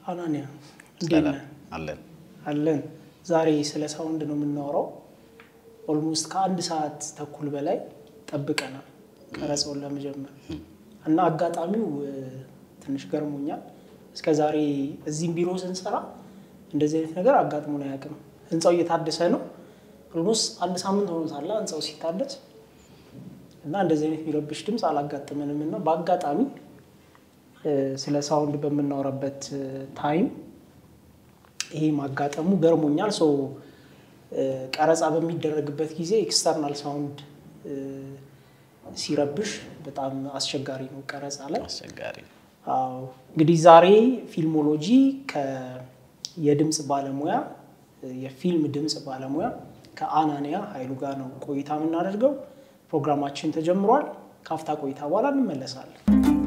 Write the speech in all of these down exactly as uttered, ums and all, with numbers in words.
አናንያ እንዴት አለን አለን ዛሬ ስለ ሳውንድ ነው የምናወራው ኦልሞስት ከአንድ ሰዓት ተኩል በላይ ጠብቀናል ቀረጻውን ለመጀመር እና አጋጣሚው ትንሽ ገርሞኛል እስከ ዛሬ እዚህም ቢሮ ስንሰራ እንደዚህ አይነት ነገር አጋጥሞን አያውቅም ህንጻው እየታደሰ ነው ኦልሞስት አንድ ሳምንት ሆኖታል ህንጻው ሲታደስ እና እንደዚህ አይነት የሚረብሽ ድምጽ አላጋጠመንም እና በአጋጣሚ ስለ ሳውንድ በመናወራበት ታይም ይሄ ማጋጠሙ ገርሞኛል ሶ ቀረጻ በሚደረግበት ጊዜ ኤክስተርናል ሳውንድ ሲረብሽ በጣም አስቸጋሪ ነው ቀረጻ ላይ አስቸጋሪ አዎ እንግዲህ ዛሬ ፊልሞሎጂ ከየድምጽ ባለሙያ የፊልም ድምጽ ባለሙያ ከአናንያ ኃይሉ ጋር ነው ቆይታ የምናደርገው ፕሮግራማችን ተጀምሯል ካፍታ ቆይታ በኋላ እንመለሳለን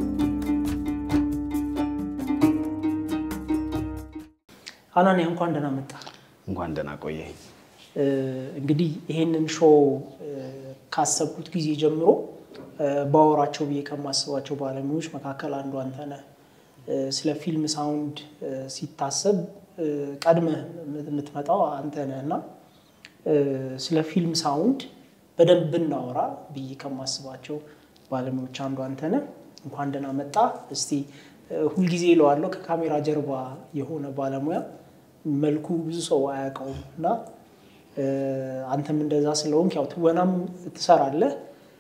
አናንያ እንኳን ደህና መጣ እንኳን ደህና ቆየህ እንግዲህ ይሄንን ሾው ካሰብኩት ጊዜ ጀምሮ ባወራቸው ብዬ ከማስባቸው ባለሙያዎች መካከል አንዱ አንተ ነህ ስለ ፊልም ሳውንድ ሲታሰብ ቀድመ የምትመጣው አንተ ነህና ስለ ፊልም ሳውንድ በደንብ እናወራ ብዬ ከማስባቸው ባለሙያዎች አንዱ አንተ ነህ እንኳን ደህና መጣ እስቲ ሁሉ ጊዜ ይለዋለሁ ከካሜራ ጀርባ የሆነ ባለሙያ መልኩ ብዙ ሰው አያውቀውና አንተም እንደዛ ስለሆንክ ያው ትወናም ትሰራለህ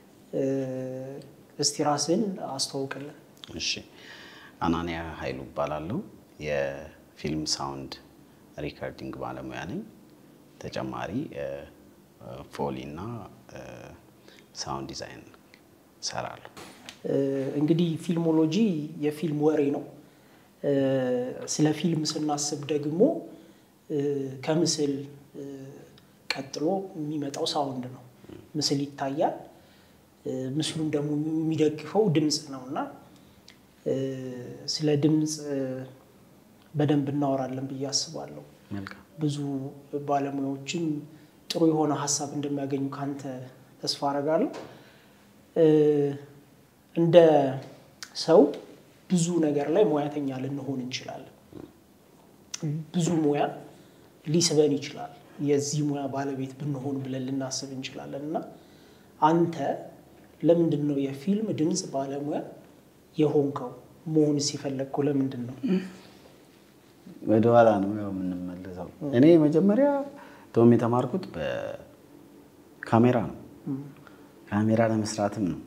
እስቲ ራስን አስተዋውቅልን እሺ አናንያ ኃይሉ እባላለሁ የፊልም ሳውንድ ሪከርዲንግ ባለሙያ ነኝ ተጨማሪ ፎሊና ሳውንድ ዲዛይን ሰራለሁ እንግዲህ ፊልሞሎጂ የፊልም ወሬ ነው ስለ ፊልም ስናስብ ደግሞ ከምስል ቀጥሎ የሚመጣው ሳውንድ ነው ምስል ይታያል ምስሉን ደግሞ የሚደግፈው ድምጽ ነውና ስለ ድምጽ በደንብ እናወራለን ብዬ አስባለሁ መልካም ብዙ ባለሙያዎችም ጥሩ የሆነ ሐሳብ እንደሚያገኙ ካንተ ተስፋ አደርጋለሁ እንደ ሰው ብዙ ነገር ላይ ሙያተኛ ልንሆን እንችላለን ብዙ ሙያ ሊስበን ይችላል የዚህ ሙያ ባለቤት ብንሆን ብለን ልናስብ እንችላለንና አንተ ለምንድነው የፊልም ድምጽ ባለሙያ የሆንከው መሆን ሲፈልግኩ ለምንድነው ወደኋላ ነው ያው የምንመለሰው እኔ መጀመሪያ ቶም የተማርኩት በካሜራ ነው ካሜራ ለመስራትም ነው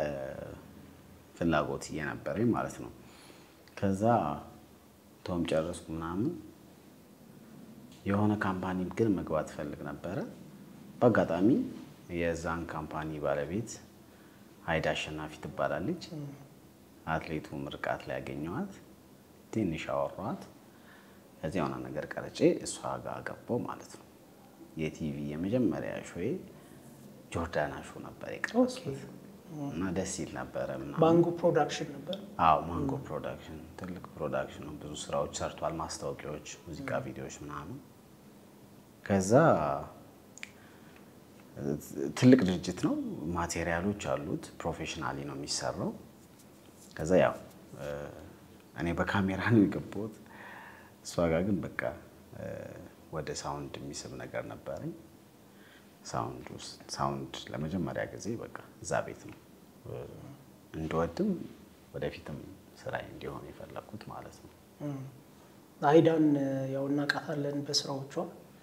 ፍላጎት የነበረኝ ማለት ነው ከዛ ቶም ጨረስኩ ምናምን የሆነ ካምፓኒ ግን መግባት ፈልግ ነበር በአጋጣሚ የዛን ካምፓኒ ባለቤት አይዳ አሸናፊ ትባላለች አትሌቱ ምርቃት ላይ ያገኘዋት ትንሽ አወራኋት ከዚህ የሆነ ነገር ቀርጬ እሷ ጋር ገባሁ ማለት ነው የቲቪ የመጀመሪያ ሾዬ ጆርዳና ሾው ነበር የቀረጽኩት እና ደስ ይል ነበር ማንጎ ፕሮዳክሽን ነበር አዎ ማንጎ ፕሮዳክሽን ትልቅ ፕሮዳክሽን ነው ብዙ ስራዎች ሰርቷል ማስታወቂያዎች ሙዚቃ ቪዲዮዎች ምናምን ከዛ ትልቅ ድርጅት ነው ማቴሪያሎች አሉት ፕሮፌሽናሊ ነው የሚሰራው ከዛ ያው እኔ በካሜራ ነው የገባሁት እሷ ጋር ግን በቃ ወደ ሳውንድ የሚስብ ነገር ነበርኝ ሳውንድ ሳውንድ ለመጀመሪያ ጊዜ በቃ እዛ ቤት ነው እንደወድም ወደፊትም ስራዬ እንዲሆን የፈለኩት ማለት ነው አይዳን ያው እናቃታለን በስራዎቿ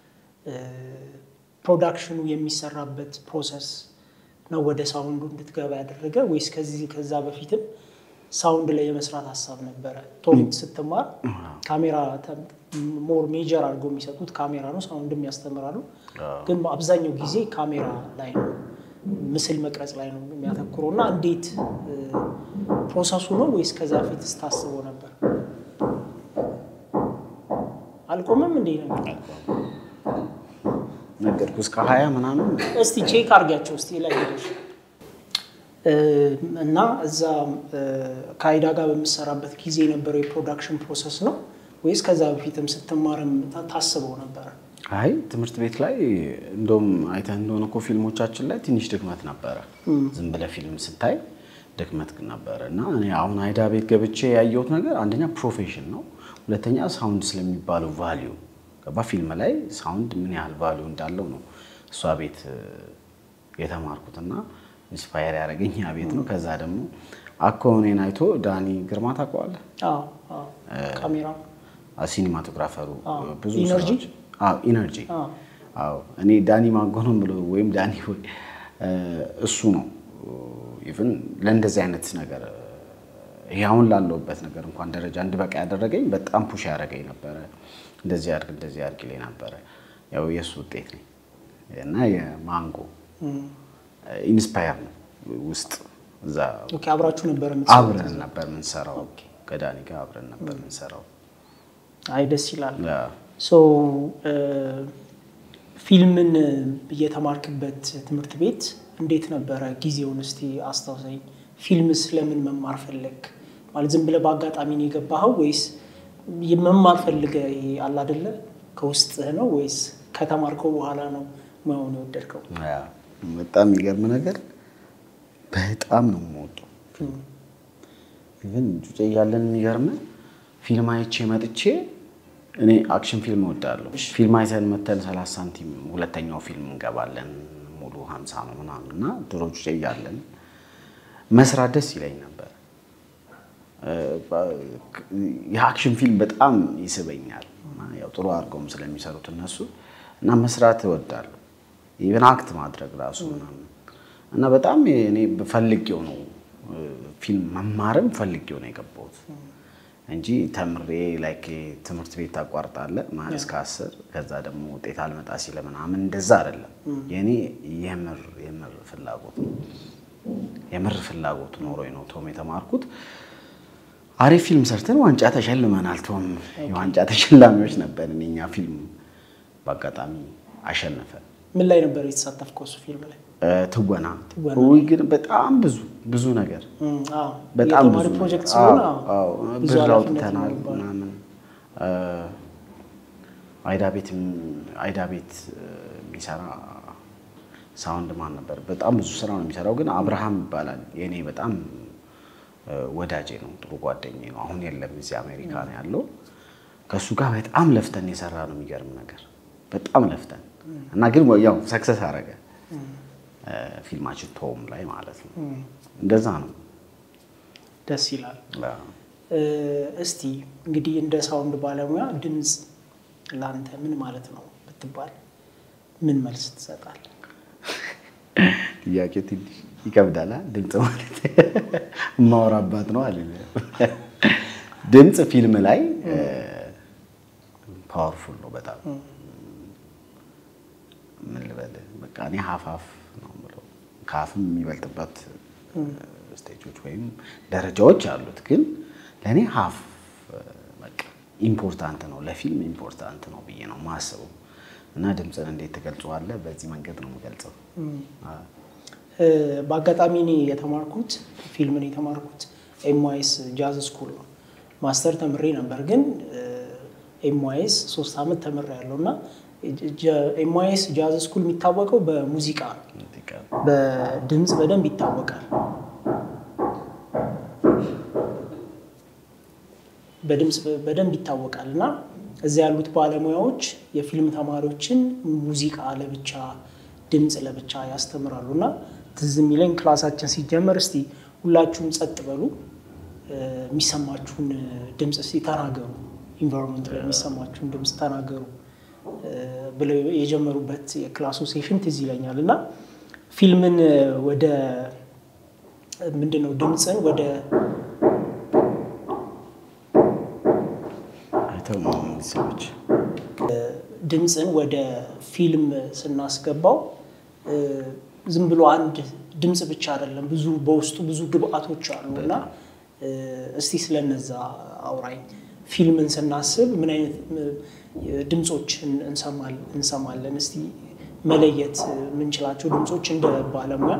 ፕሮዳክሽኑ የሚሰራበት ፕሮሰስ ነው ወደ ሳውንዱ እንድትገባ ያደረገ ወይስ ከዚህ ከዛ በፊትም ሳውንድ ላይ የመስራት ሐሳብ ነበር ቶም ስትማር ካሜራ ሞር ሜጀር አድርጎ የሚሰጡት ካሜራ ነው ሳውንድም ያስተምራሉ ግን በአብዛኛው ጊዜ ካሜራ ላይ ነው ምስል መቅረጽ ላይ ነው የሚያተኩረውና እንዴት ፕሮሰሱ ነው ወይስ ከዛ በፊት ስታስበው ነበር አልቆመም እንዴ ነው ነገርኩ እስከ ሃያ ምናምን እስቲ ቼክ አርጋቸው እስቲ ላይ ሄደሽ እና እዛ ካይዳ ጋር በመሰራበት ጊዜ ነበር የፕሮዳክሽን ፕሮሰስ ነው ወይስ ከዛ በፊትም ስትማርም ታስበው ነበር አይ ትምህርት ቤት ላይ እንደውም አይተን እንደሆነ እኮ ፊልሞቻችን ላይ ትንሽ ድክመት ነበር ዝም ብለ ፊልም ስታይ ድክመት ነበርና እኔ አሁን አይዳ ቤት ገብቼ ያየሁት ነገር አንደኛ ፕሮፌሽን ነው ሁለተኛ ሳውንድ ስለሚባለው ቫልዩ ገባ ፊልም ላይ ሳውንድ ምን ያህል ቫልዩ እንዳለው ነው እሷ ቤት የተማርኩትና ኢንስፓየር ያደረገኝ ያ ቤት ነው ከዛ ደግሞ አኮኔን አይቶ ዳኒ ግርማ ታውቀዋለህ አዎ አዎ ካሜራ ሲኒማቶግራፈሩ ብዙ ኢነርጂ አዎ ኢነርጂ አዎ እኔ ዳኒ ማንጎንም ብሎ ወይም ዳኒ እሱ ነው ኢቭን ለእንደዚህ አይነት ነገር ያውን ላለውበት ነገር እንኳን ደረጃ እንድበቃ ያደረገኝ በጣም ፑሽ ያደረገኝ ነበር እንደዚህ አድርግ እንደዚህ አድርግ ይለኝ ነበር ያው የሱ ውጤት ነው እና የማንጎ ኢንስፓየር ነው ውስጥ እዛ ኦኬ አብራችሁ ነበር አብረን ነበር ምን ሰራው ከዳኒ ጋር አብረን ነበር ምን ሰራው አይ ደስ ይላል ሶ ፊልምን እየተማርክበት ትምህርት ቤት እንዴት ነበር ጊዜውን እስቲ አስተውሰኝ ፊልምስ ለምን መማር ፈለክ ማለት ዝም ብለ በአጋጣሚ ነው የገባኸው ወይስ መማር ፈልገ አለ አይደለ ከውስጥህ ነው ወይስ ከተማርከው በኋላ ነው ማውን ወደድከው ያ በጣም ይገርም ነገር በጣም ነው የምወደው ኢቭን ጁጬ ያለን ይገርም ፊልም አይቼ መጥቼ እኔ አክሽን ፊልም እወዳለሁ ፊልም አይተን መተን ሰላሳ ሳንቲም ሁለተኛው ፊልም እንገባለን ሙሉ ሃምሳ ነው ምናምንና ድሮ ጁጬ ያለን መስራት ደስ ይለኝ ነበር የአክሽን ፊልም በጣም ይስበኛል ያው ጥሩ አርገውም ስለሚሰሩት እነሱ እና መስራት እወዳለሁ ኢቭን አክት ማድረግ ራሱ እና በጣም እኔ በፈልጌው ነው ፊልም መማርም ፈልጌው ነው የገባሁት እንጂ ተምሬ ላይክ ትምህርት ቤት አቋርጣለ ማለት ከአስር ከዛ ደግሞ ውጤት አልመጣ ሲለ ምናምን እንደዛ አይደለም የኔ የምር የምር ፍላጎት የምር ፍላጎት ኖሮኝ ነው ቶም የተማርኩት አሪፍ ፊልም ሰርተን ዋንጫ ተሸልመናል ቶም የዋንጫ ተሸላሚዎች ነበር እኛ ፊልም በአጋጣሚ አሸነፈ ምን ላይ ነበር የተሳተፍከው እሱ ፊልም ላይ ትወና ወይ ግን በጣም ብዙ ብዙ ነገር አዎ በጣም ብዙ ፕሮጀክት ሲሆን አዎ ብራውት ተናል ምናምን አይዳ ቤት አይዳ ቤት የሚሰራ ሳውንድ ማን ነበር በጣም ብዙ ስራ ነው የሚሰራው ግን አብርሃም ይባላል የኔ በጣም ወዳጄ ነው ጥሩ ጓደኛዬ ነው አሁን የለም እዚህ አሜሪካ ነው ያለው ከሱ ጋር በጣም ለፍተን የሰራ ነው የሚገርም ነገር በጣም ለፍተን እና ግን ያው ሰክሰስ አረገ ፊልማችን ቶም ላይ ማለት ነው እንደዛ ነው ደስ ይላል እስቲ እንግዲህ እንደ ሳውንድ ባለሙያ ድምጽ ላንተ ምን ማለት ነው ብትባል ምን መልስ ትሰጣለህ ያቄት ይከብዳል ድምጽ ማለት ማውራባት ነው አይደል ድምጽ ፊልም ላይ ፓወርፉል ነው በጣም ምን ልበል በቃ እኔ ሀፋፍ ነው ማለት ካፍም የሚበልጥበት ስቴጆች ወይም ደረጃዎች አሉት ግን ለኔ ሀፍ በቃ ኢምፖርታንት ነው ለፊልም ኢምፖርታንት ነው ብዬ ነው ማስበው እና ድምጽን እንዴት ተገልጿለ በዚህ መንገድ ነው የምገልጸው በአጋጣሚ እኔ የተማርኩት ፊልምን የተማርኩት ኤምዋይኤስ ጃዝ ስኩል ነው ማስተር ተምሬ ነበር ግን ኤምዋይኤስ ሶስት አመት ተምሬያለሁና ኤምዋይኤስ ጃዝ ስኩል የሚታወቀው በሙዚቃ በድምጽ በደንብ ይታወቃል በድምጽ በደንብ ይታወቃልና እዛ ያሉት ባለሙያዎች የፊልም ተማሪዎችን ሙዚቃ ለብቻ ድምጽ ለብቻ ያስተምራሉና ትዝም ይለኝ ክላሳችን ሲጀመር እስቲ ሁላችሁም ጸጥ በሉ የሚሰማችሁን ድምጽ እስቲ ተናገሩ ኢንቫይሮንመንት ላይ የሚሰማችሁን ድምጽ ተናገሩ ብለው የጀመሩበት የክላሱ ሴሽን ትዝ ይለኛልና ፊልምን ወደ ምንድነው ድምጽን ወደ ሰዎች ድምጽን ወደ ፊልም ስናስገባው ዝም ብሎ አንድ ድምጽ ብቻ አይደለም ብዙ በውስጡ ብዙ ግብአቶች አሉና እስቲ ስለነዛ አውራኝ ፊልምን ስናስብ ምን አይነት ድምጾች እንሰማለን እንሰማለን እስቲ መለየት ምንችላቸው ድምጾች እንደ ባለሙያ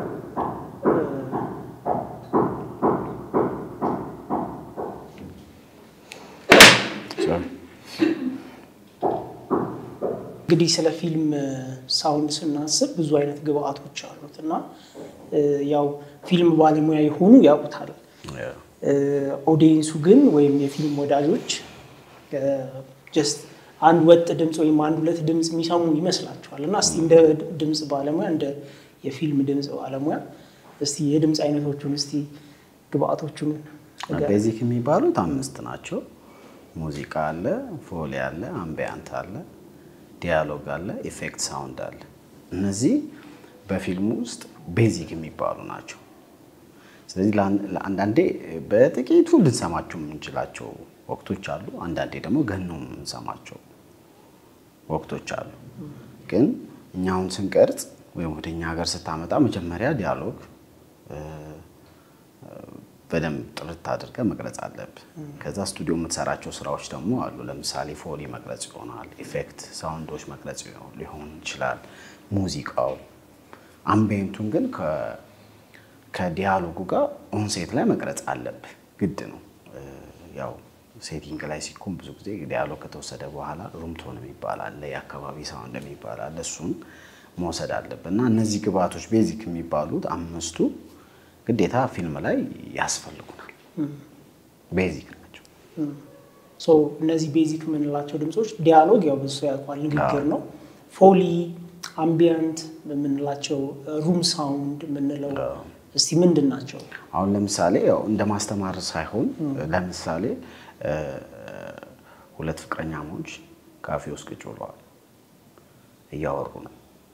እንግዲህ ስለ ፊልም ሳውንድ ስናስብ ብዙ አይነት ግብአቶች አሉትና ያው ፊልም ባለሙያ ይሆኑ ያውቁታል ኦዲየንሱ ግን ወይም የፊልም ወዳጆች ጀስት አንድ ወጥ ድምጽ ወይም አንድ ሁለት ድምጽ የሚሰሙ ይመስላችኋል እና እስቲ እንደ ድምጽ ባለሙያ እንደ የፊልም ድምጽ ባለሙያ እስቲ የድምጽ አይነቶቹን እስቲ ግብአቶቹን ቤዚክ የሚባሉት አምስት ናቸው ሙዚቃ አለ ፎሊ አለ አምቢያንት አለ ዲያሎግ አለ ኢፌክት ሳውንድ አለ እነዚህ በፊልም ውስጥ ቤዚክ የሚባሉ ናቸው ስለዚህ ለአንዳንዴ በጥቂቱ ልንሰማቸው የምንችላቸው ወቅቶች አሉ አንዳንዴ ደግሞ ገነው የምንሰማቸው ወቅቶች አሉ ግን እኛውን ስንቀርጽ ወይም ወደኛ ሀገር ስታመጣ መጀመሪያ ዲያሎግ በደንብ ጥርት አድርገህ መቅረጽ አለብህ ከዛ ስቱዲዮ የምትሰራቸው ስራዎች ደግሞ አሉ ለምሳሌ ፎሊ መቅረጽ ይሆናል ኢፌክት ሳውንዶች መቅረጽ ሊሆን ይችላል ሙዚቃው አምቢየንቱን ግን ከ ከዲያሎጉ ጋር ኦንሴት ላይ መቅረጽ አለብህ ግድ ነው ያው ሴቲንግ ላይ ሲኮን ብዙ ጊዜ ዲያሎግ ከተወሰደ በኋላ ሩም ቶን የሚባል አለ የአካባቢ ሳውንድ የሚባል አለ እሱን መውሰድ አለብህና እነዚህ ግብአቶች ቤዚክ የሚባሉት አምስቱ ግዴታ ፊልም ላይ ያስፈልጉናል ቤዚክ ናቸው ሶ እነዚህ ቤዚክ ምንላቸው ድምጾች ዲያሎግ ያው ብዙ ያውቃል ንግግር ነው ፎሊ አምቢየንት ምንላቸው ሩም ሳውንድ ምንለው እስቲ ምንድናቸው አሁን ለምሳሌ ያው እንደ ማስተማር ሳይሆን ለምሳሌ ሁለት ፍቅረኛሞች ካፌ ውስጥ ቁጭ ብለዋል እያወሩ ነው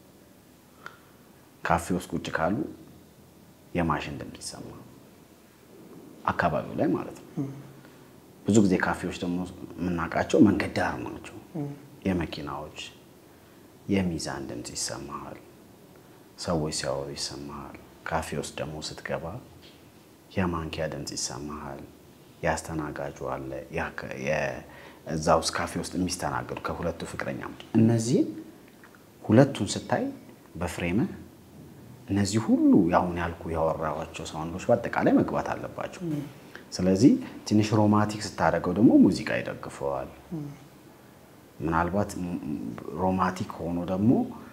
ካፌ ውስጥ ቁጭ ካሉ የማሽን ድምጽ ይሰማል አካባቢው ላይ ማለት ነው ብዙ ጊዜ ካፌዎች ደግሞ ምናቃቸው መንገድ ዳር ናቸው የመኪናዎች የሚዛን ድምጽ ይሰማል ሰዎች ሲያወሩ ይሰማል ካፌ ውስጥ ደግሞ ስትገባ የማንኪያ ድምጽ ይሰማል ያስተናጋጁ አለ የዛው ካፌ ውስጥ የሚስተናገዱ ከሁለቱ ፍቅረኛሞች እነዚህ ሁለቱን ስታይ በፍሬም እነዚህ ሁሉ ያውን ያልኩ ያወራዋቸው ሳውንዶች በአጠቃላይ መግባት አለባቸው ስለዚህ ትንሽ ሮማንቲክ ስታደርገው ደግሞ ሙዚቃ ይደግፈዋል ምናልባት ሮማንቲክ ሆኖ ደግሞ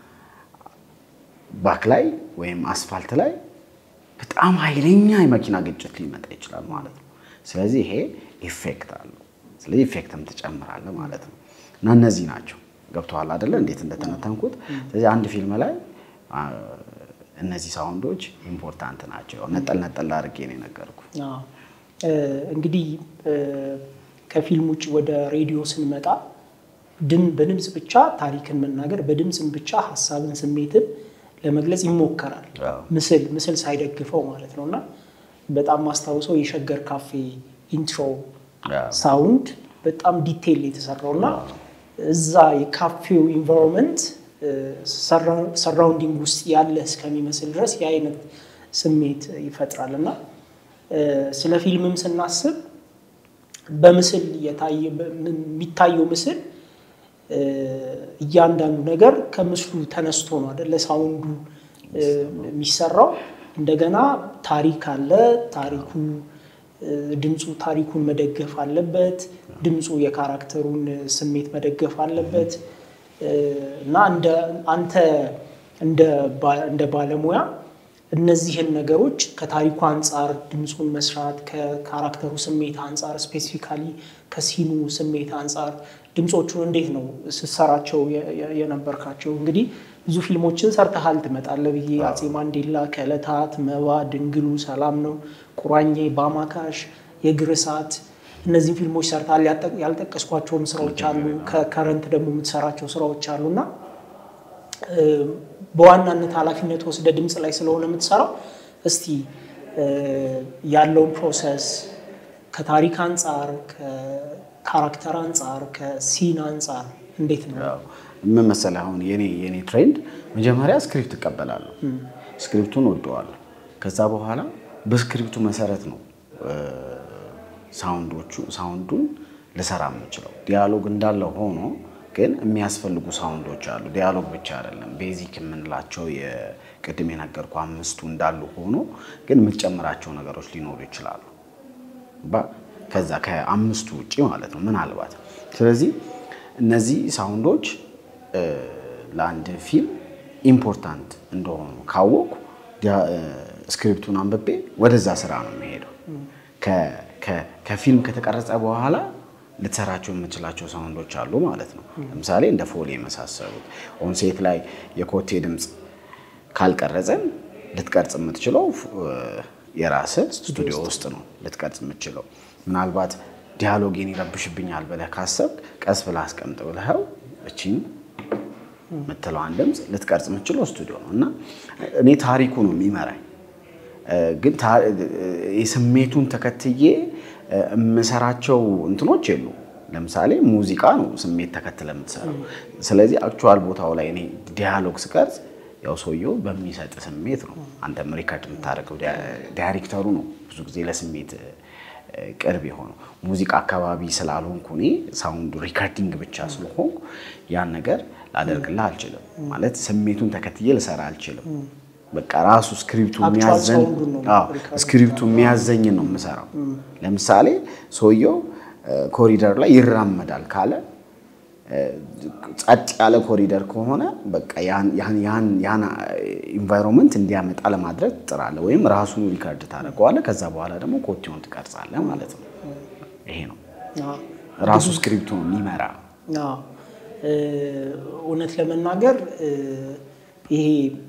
ባክ ላይ ወይም አስፋልት ላይ በጣም ኃይለኛ የመኪና ግጭት ሊመጣ ይችላል ማለት ነው ስለዚህ ይሄ ኢፌክት አለው ስለዚህ ኢፌክትም ተጨምራለህ ማለት ነው እና እነዚህ ናቸው ገብቷል አይደል እንዴት እንደተነተንኩት ስለዚህ አንድ ፊልም ላይ እነዚህ ሳውንዶች ኢምፖርታንት ናቸው ነጠል ነጠል አድርጌ ነው ነገርኩ አዎ እንግዲህ ከፊልም ውጪ ወደ ሬዲዮ ስንመጣ ድም በድምጽ ብቻ ታሪክን መናገር በድምጽም ብቻ ሐሳብን ስሜትን ለመግለጽ ይሞከራል ምስል ምስል ሳይደግፈው ማለት ነውና በጣም ማስተዋወሰው የሸገር ካፌ ኢንትሮ ሳውንድ በጣም ዲቴይል የተሰራውና እዛ የካፌው ኢንቫይሮንመንት ሰራውንዲንግ ውስጥ ያለ እስከሚመስል ድረስ የአይነት ስሜት ይፈጥራልና ስለ ፊልምም ስናስብ በምስል የታየ የሚታየው ምስል እያንዳንዱ ነገር ከምስሉ ተነስቶ ነው አይደል ሳውንዱ የሚሰራው እንደገና ታሪክ አለ ታሪኩ ድምጹ ታሪኩን መደገፍ አለበት ድምጹ የካራክተሩን ስሜት መደገፍ አለበት እና እንደ አንተ እንደ እንደ ባለሙያ እነዚህን ነገሮች ከታሪኩ አንፃር ድምጹን መስራት ከካራክተሩ ስሜት አንፃር ስፔሲፊካሊ ከሲኑ ስሜት አንፃር ድምጾቹን እንዴት ነው ስሰራቸው የነበርካቸው እንግዲህ ብዙ ፊልሞችን ሰርተሃል ትመጣለህ ብዬ አጼ ማንዴላ ከለታት መባ ድንግሉ ሰላም ነው ቁራኜ ባማካሽ የግርሳት እነዚህ ፊልሞች ሰርተሃል ያልተቀስኳቸው ስራዎች አሉ ከከረንት ደግሞ የምትሰራቸው ስራዎች አሉና በዋናነት ኃላፊነት ወስደ ድምጽ ላይ ስለሆነ የምትሰራው እስቲ ያለው ፕሮሰስ ከታሪክ አንፃር ከካራክተር አንፃር ከሲን አንፃር እንዴት ነው ምን መሰለህ አሁን የኔ የኔ ትሬንድ መጀመሪያ ስክሪፕት እቀበላለሁ ስክሪፕቱን ወደዋለሁ ከዛ በኋላ በስክሪፕቱ መሰረት ነው ሳውንዶቹ ሳውንዱን ለሰራ የምችለው ዲያሎግ እንዳለ ሆኖ ግን የሚያስፈልጉ ሳውንዶች አሉ ዲያሎግ ብቻ አይደለም ቤዚክ የምንላቸው የቅድም የነገርኩ አምስቱ እንዳሉ ሆኖ ግን የምትጨምራቸው ነገሮች ሊኖሩ ይችላሉ ባ ከዛ ከአምስቱ ውጪ ማለት ነው ምናልባት ስለዚህ እነዚህ ሳውንዶች ለአንድ ፊልም ኢምፖርታንት እንደሆኑ ካወቁ ስክሪፕቱን አንብቤ ወደዛ ስራ ነው የሚሄደው ከ ከ ከፊልም ከተቀረጸ በኋላ ልትሰራቸው የምትችላቸው ሳውንዶች አሉ ማለት ነው ለምሳሌ እንደ ፎሊ የመሳሰሉት ኦን ሴት ላይ የኮቴ ድምጽ ካልቀረጸን ልትቀርጽ የምትችለው የራስ ስቱዲዮ ውስጥ ነው ልትቀርጽ የምትችለው ምናልባት ዲያሎግን ይረብሽብኛል ብለህ ካሰብክ ቀስ ብለህ አስቀምጥ ብለህው እቺን መተላውን ድምጽ ልትቀርጽ የምትችለው ስቱዲዮ ነውና እኔ ታሪኩ ነው የሚመራኝ ግን የስሜቱን ተከትዬ መሰራቸው እንትኖች የሉ ለምሳሌ ሙዚቃ ነው ስሜት ተከትለ የምትሰራው ስለዚህ አክቹዋል ቦታው ላይ እኔ ዲያሎግ ስቀርጽ ያው ሰውየው በሚሰጥ ስሜት ነው አንተም ሪከርድ የምታደርገው ዳይሬክተሩ ነው ብዙ ጊዜ ለስሜት ቅርብ የሆነው ሙዚቃ አካባቢ ስላልሆንኩ እኔ ሳውንድ ሪከርዲንግ ብቻ ስለሆንኩ ያን ነገር ላደርግልህ አልችልም ማለት ስሜቱን ተከትዬ ልሰራ አልችልም በቃ ራሱ ስክሪፕቱ የሚያዘኝ አዎ ስክሪፕቱ የሚያዘኝ ነው የምሰራው ለምሳሌ ሰውየው ኮሪደር ላይ ይራመዳል ካለ ጻጥ ያለ ኮሪደር ከሆነ በቃ ያን ያን ያን ያን ኢንቫይሮንመንት እንዲያመጣ ለማድረግ ጥራለህ ወይም ራሱ ሪከርድ ታደርገዋለህ ከዛ በኋላ ደግሞ ኮቲውን ትቀርጻለህ ማለት ነው ይሄ ነው ራሱ ስክሪፕቱ ነው የሚመራ አዎ እውነት ለመናገር ይሄ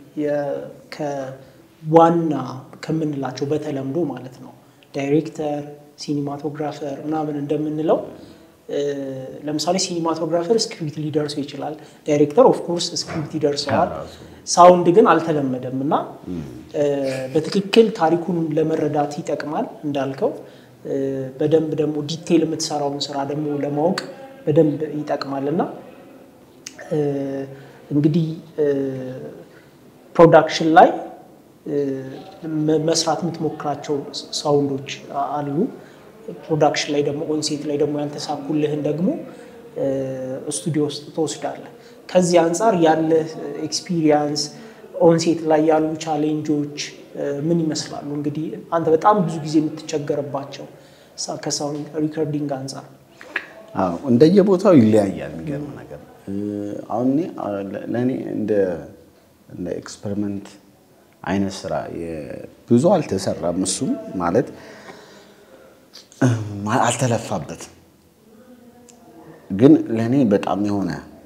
ከዋና ከምንላቸው በተለምዶ ማለት ነው ዳይሬክተር ሲኒማቶግራፈር ምናምን እንደምንለው ለምሳሌ ሲኒማቶግራፈር ስክሪፕት ሊደርስ ይችላል ዳይሬክተር ኦፍ ኮርስ ስክሪፕት ይደርሳል ሳውንድ ግን አልተለመደምና በትክክል ታሪኩን ለመረዳት ይጠቅማል እንዳልከው በደንብ ደግሞ ዲቴል የምትሰራውን ስራ ደግሞ ለማወቅ በደንብ ይጠቅማልና እንግዲህ ፕሮዳክሽን ላይ መስራት የምትሞክራቸው ሳውንዶች አሉ ፕሮዳክሽን ላይ ደግሞ ኦን ሴት ላይ ደግሞ ያልተሳኩልህን ደግሞ ስቱዲዮ ውስጥ ተወስዳለህ ከዚህ አንፃር ያለ ኤክስፒሪየንስ ኦን ሴት ላይ ያሉ ቻሌንጆች ምን ይመስላሉ እንግዲህ አንተ በጣም ብዙ ጊዜ የምትቸገርባቸው ከሳውንድ ሪከርዲንግ አንፃር አዎ እንደየቦታው ይለያያል የሚገርም ነገር አሁን ለኔ እንደ እንደ ኤክስፐሪመንት አይነት ስራ ብዙ አልተሰራም እሱም ማለት አልተለፋበት ግን ለኔ በጣም የሆነ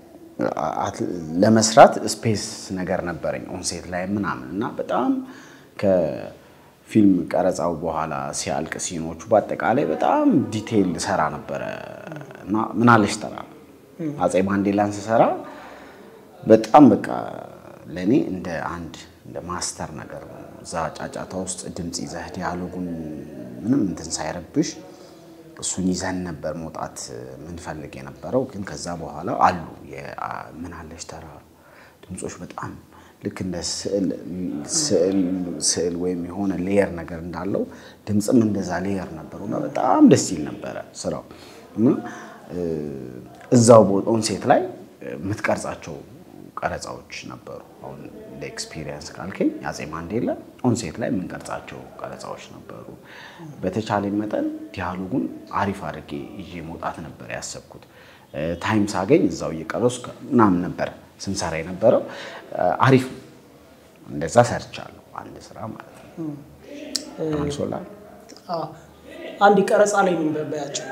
ለመስራት ስፔስ ነገር ነበርኝ ኦን ሴት ላይ ምናምንና በጣም ከፊልም ቀረጻው በኋላ ሲያልቅ ሲኖቹ በአጠቃላይ በጣም ዲቴል ሰራ ነበር እና ምን አለሽ ተራ አጼ ማንዴላን ሰራ በጣም በቃ ለኔ እንደ አንድ እንደ ማስተር ነገር ነው ዛ ጫጫታ ውስጥ ድምጽ ይዘህ ዲያሎጉን ምንም እንትን ሳይረብሽ እሱን ይዘን ነበር መውጣት ምን ፈልግ የነበረው ግን ከዛ በኋላ አሉ የምን አለሽ ተራ ድምጾች በጣም ልክ እንደ ስዕል ስዕል ስዕል ወይም የሆነ ሌየር ነገር እንዳለው ድምጽም እንደዛ ሌየር ነበርና በጣም ደስ ይል ነበር ስራው እና እዛው ኦን ሴት ላይ ምትቀርጻቸው ቀረጻዎች ነበሩ አሁን ለኤክስፒሪየንስ ካልከኝ ያጼ ማንዴላ ኦን ሴት ላይ ምን ቀርጻቸው ቀረጻዎች ነበሩ በተቻለ መጠን ዲያሎጉን አሪፍ አድርጌ ይዤ መውጣት ነበር ያሰብኩት ታይም ሳገኝ እዛው እየቀረስኩ ምናምን ነበር ስንሰራ የነበረው አሪፍ እንደዛ ሰርቻለሁ አንድ ስራ ማለት ነው አንሶላ አ አንድ ቀረጻ ላይ ምን በባያቸው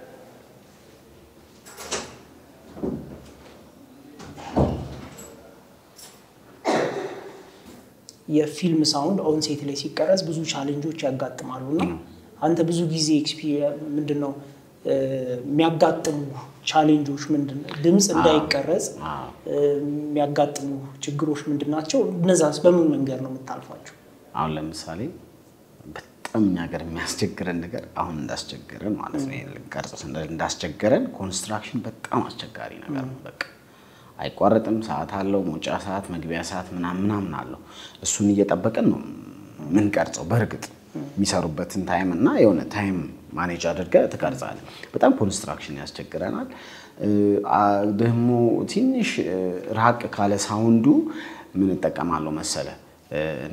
የፊልም ሳውንድ ኦን ሴት ላይ ሲቀረጽ ብዙ ቻሌንጆች ያጋጥማሉና አንተ ብዙ ጊዜ ኤክስፒሪየንስ ምንድነው የሚያጋጥሙ ቻሌንጆች ምንድነው ድምጽ እንዳይቀረጽ የሚያጋጥሙ ችግሮች ምንድናቸው እነዛስ በምን መንገድ ነው የምታልፋቸው አሁን ለምሳሌ በጣም ነገር የሚያስቸግረን ነገር አሁን እንዳስቸገረን ማለት ነው ለቀርጽ እንዳስቸገረን ኮንስትራክሽን በጣም አስቸጋሪ ነገር ነው በቃ አይቋረጥም ሰዓት አለው ሞጫ ሰዓት መግቢያ ሰዓት ምናምን ምናምን አለው እሱን እየተጠበቀን ነው ምን ቀርጸው በርግጥ የሚሰሩበትን ታይም እና የሆነ ታይም ማኔጅ አድርገ ተቀርጻለህ በጣም ኮንስትራክሽን ያስቸግረናል ደግሞ ትንሽ ራቅ ካለ ሳውንዱ ምን ተጠቀማለው መሰለ እኔ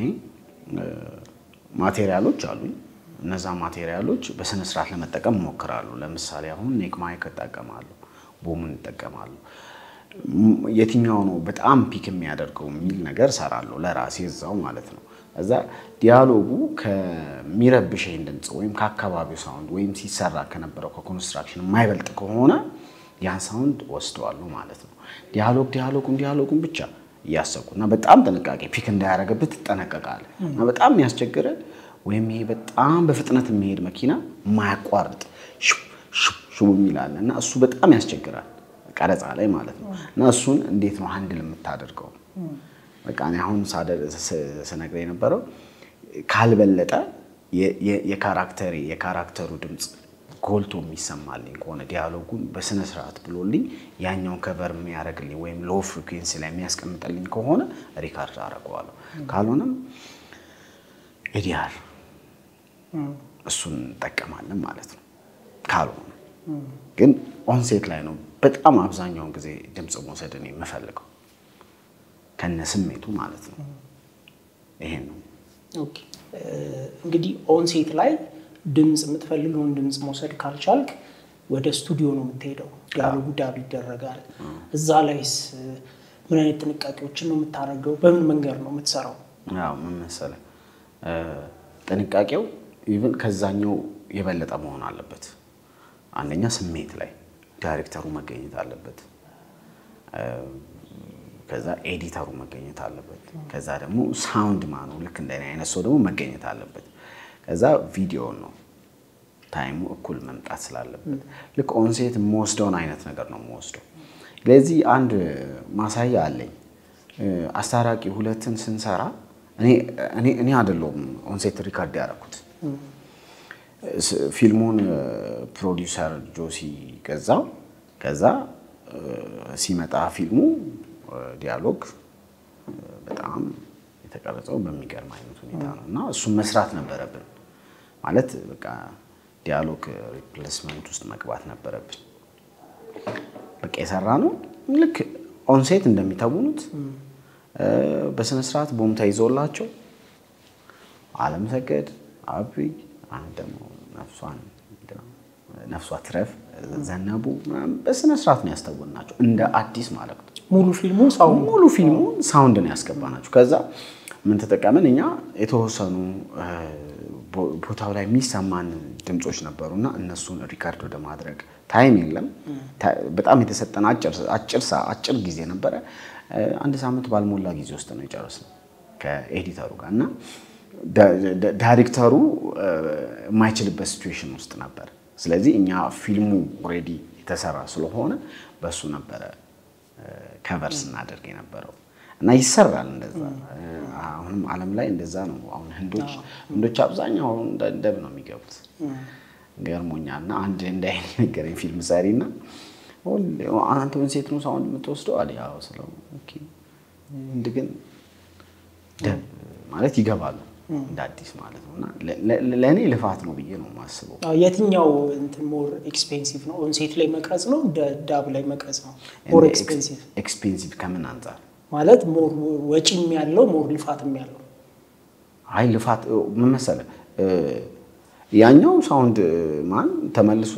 ማቴሪያሎች አሉኝ እነዛ ማቴሪያሎች በስነ ስርዓት ለመጠቀም ሞክራለሁ ለምሳሌ አሁን ኔክ ማይክ ተጠቀማለሁ ቦሙን ተጠቀማለሁ የትኛው ነው በጣም ፒክ የሚያደርገው ሚል ነገር ሰራለሁ ለራሴ እዛው ማለት ነው እዛ ዲያሎጉ ከሚረብሽኝ ድምጽ ወይም ከአካባቢው ሳውንድ ወይም ሲሰራ ከነበረው ከኮንስትራክሽን የማይበልጥ ከሆነ ያን ሳውንድ ወስደዋለሁ ማለት ነው። ዲያሎግ ዲያሎጉን ዲያሎጉን ብቻ ያሰቁና በጣም ጥንቃቄ ፒክ እንዳያረጋግጥ ተጠነቀቃለህ። እና በጣም የሚያስቸግረ ወይም ይሄ በጣም በፍጥነት የሚሄድ መኪና ማያቋርጥ ሹ ሹ ሹ ይላል እና እሱ በጣም ያስቸግራል ቀረጻ ላይ ማለት ነው። እና እሱን እንዴት ነው ሃንድል የምታደርገው? በቃ እኔ አሁን ሳደር ሰነግሬ የነበረው ካልበለጠ የካራክተር የካራክተሩ ድምጽ ጎልቶ የሚሰማልኝ ከሆነ ዲያሎጉን በስነ ስርዓት ብሎልኝ ያኛውን ከቨር የሚያረግልኝ ወይም ሎ ፍሪኩዌንሲ ላይ የሚያስቀምጥልኝ ከሆነ ሪካርድ አደርገዋለሁ። ካልሆነም ኤዲአር እሱን እንጠቀማለን ማለት ነው። ካልሆነ ግን ኦንሴት ላይ ነው በጣም አብዛኛውን ጊዜ ድምጽ መውሰድ ነው የምፈልገው ከነስሜቱ ማለት ነው። ይሄ ነው። ኦኬ እንግዲህ ኦንሴት ላይ ድምጽ የምትፈልገውን ድምጽ መውሰድ ካልቻልክ ወደ ስቱዲዮ ነው የምትሄደው። ዲያሎጉ ዳብ ይደረጋል። እዛ ላይስ ምን አይነት ጥንቃቄዎችን ነው የምታደርገው? በምን መንገድ ነው የምትሰራው? አዎ ምን መሰለህ ጥንቃቄው ኢቭን ከዛኛው የበለጠ መሆን አለበት። አንደኛ ስሜት ላይ ዳይሬክተሩ መገኘት አለበት። ከዛ ኤዲተሩ መገኘት አለበት። ከዛ ደግሞ ሳውንድ ማኑ ልክ እንደኔ አይነት ሰው ደግሞ መገኘት አለበት። ከዛ ቪዲዮ ነው ታይሙ እኩል መምጣት ስላለበት ልክ ኦንሴት ሞስዶን አይነት ነገር ነው ሞስዶ። ለዚህ አንድ ማሳያ አለኝ። አስታራቂ ሁለትን ስንሰራ እኔ እኔ እኔ አይደለም ኦንሴት ሪካርድ ያደረኩት። ፊልሙን ፕሮዲዩሰር ጆሲ ገዛው። ከዛ ሲመጣ ፊልሙ ዲያሎግ በጣም የተቀረጸው በሚገርም አይነት ሁኔታ ነውና እሱ መስራት ነበረብን ማለት በቃ ዲያሎግ ሪፕሌስመንት ውስጥ መግባት ነበረብን። በቃ የሰራነው ልክ ኦንሴት እንደሚተውኑት በስነ ስርዓት ቦምታ ይዞላቸው ዓለም ሰገድ አብይ አንድ ደግሞ ነፍሷን ነፍሷ ትረፍ ዘናቡ በስነ ስርዓት ነው ያስተወናቸው እንደ አዲስ ማለት ነው። ሙሉ ፊልሙ ሳውንድ ሙሉ ፊልሙ ሳውንድ ነው ያስገባናቸው። ከዛ ምን ተጠቀመን እኛ የተወሰኑ ቦታው ላይ የሚሰማን ድምጾች ነበሩና እነሱን ሪካርድ ወደ ማድረግ ታይም የለም። በጣም የተሰጠን አጭር አጭር አጭር ጊዜ ነበረ። አንድ ሳምንት ባልሞላ ጊዜ ውስጥ ነው የጨረስነው ከኤዲተሩ ጋር እና ዳይሬክተሩ የማይችልበት ሲቹዌሽን ውስጥ ነበር። ስለዚህ እኛ ፊልሙ ኦሬዲ የተሰራ ስለሆነ በሱ ነበር ከቨር ስናደርግ የነበረው እና ይሰራል እንደዛ። አሁንም ዓለም ላይ እንደዛ ነው። አሁን ህንዶች ህንዶች አብዛኛው እንደብ ነው የሚገቡት። ገርሞኛልና አንድ እንዳይ ነገረኝ ፊልም ሰሪና አንተ ኦንሴት ነው ሳውንድ የምትወስደው አለ። ያው ስለው ኦኬ እንደገን ደብ ማለት ይገባሉ እንደ አዲስ ማለት ነውና ለኔ ልፋት ነው ብዬ ነው ማስበው። የትኛው እንትን ሞር ኤክስፔንሲቭ ነው? ኦንሴት ላይ መቅረጽ ነው ዳብ ላይ መቅረጽ ነው? ሞር ኤክስፔንሲቭ ኤክስፔንሲቭ ከምን አንፃር ማለት ሞር ወጪም ያለው ሞር ልፋትም ያለው? አይ ልፋት ምን መሰለህ ያኛው ሳውንድ ማን ተመልሶ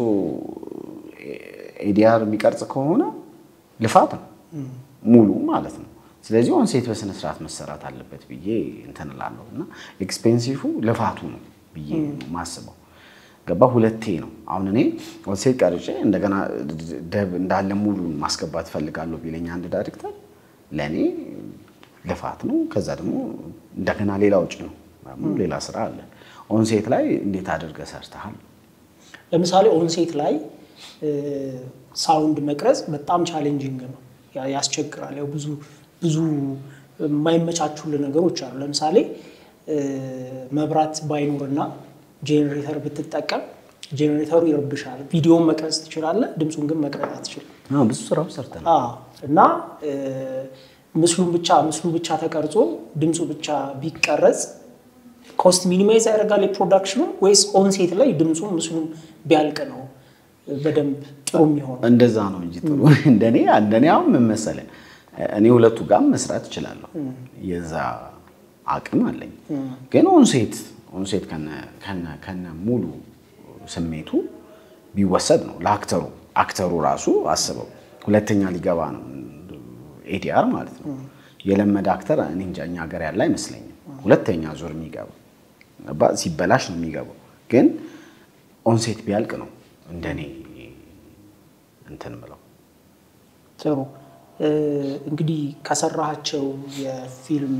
ኤዲአር የሚቀርጽ ከሆነ ልፋት ነው ሙሉ ማለት ነው። ስለዚህ ኦንሴት በስነ ስርዓት መሰራት አለበት ብዬ እንተንላለሁና ኤክስፔንሲቭ ልፋቱ ነው ብዬ ማስበው። ገባ ሁለቴ ነው። አሁን እኔ ኦንሴት ቀርጬ እንደገና ደብ እንዳለ ሙሉ ማስገባት ፈልጋለሁ ቢለኝ አንድ ዳይሬክተር ለኔ ልፋት ነው። ከዛ ደግሞ እንደገና ሌላ ወጪ ነው ሌላ ስራ አለ። ኦንሴት ላይ እንዴት አድርገህ ሰርተሃል? ለምሳሌ ኦንሴት ላይ ሳውንድ መቅረጽ በጣም ቻሌንጂንግ ነው፣ ያስቸግራል። ያው ብዙ ብዙ የማይመቻቹልህ ነገሮች አሉ። ለምሳሌ መብራት ባይኖርና ጄነሬተር ብትጠቀም ጄነሬተሩ ይረብሻል። ቪዲዮውን መቅረጽ ትችላለህ፣ ድምጹን ግን መቅረጽ አትችልም። አዎ ብዙ ስራው ሰርተናል። አዎ እና ምስሉን ብቻ ምስሉ ብቻ ተቀርጾ ድምጹ ብቻ ቢቀረጽ ኮስት ሚኒማይዝ ያደርጋል የፕሮዳክሽኑ ወይስ ኦንሴት ላይ ድምጹን ምስሉን ቢያልቅ ነው በደንብ ጥሩ የሚሆነው? እንደዛ ነው እንጂ ጥሩ እንደኔ እንደኔ አሁን ምን መሰለህ እኔ ሁለቱ ጋር መስራት እችላለሁ። የዛ አቅም አለኝ። ግን ኦንሴት ኦንሴት ከነ ከነ ከነ ሙሉ ስሜቱ ቢወሰድ ነው ለአክተሩ አክተሩ ራሱ አስበው ሁለተኛ ሊገባ ነው ኤዲአር ማለት ነው። የለመደ አክተር እኔ እንጃ እኛ ሀገር ያለ አይመስለኝም። ሁለተኛ ዙር የሚገባው አባ ሲበላሽ ነው የሚገባው ግን ኦንሴት ቢያልቅ ነው እንደኔ እንትን ምለው ጥሩ እንግዲህ ከሰራሃቸው የፊልም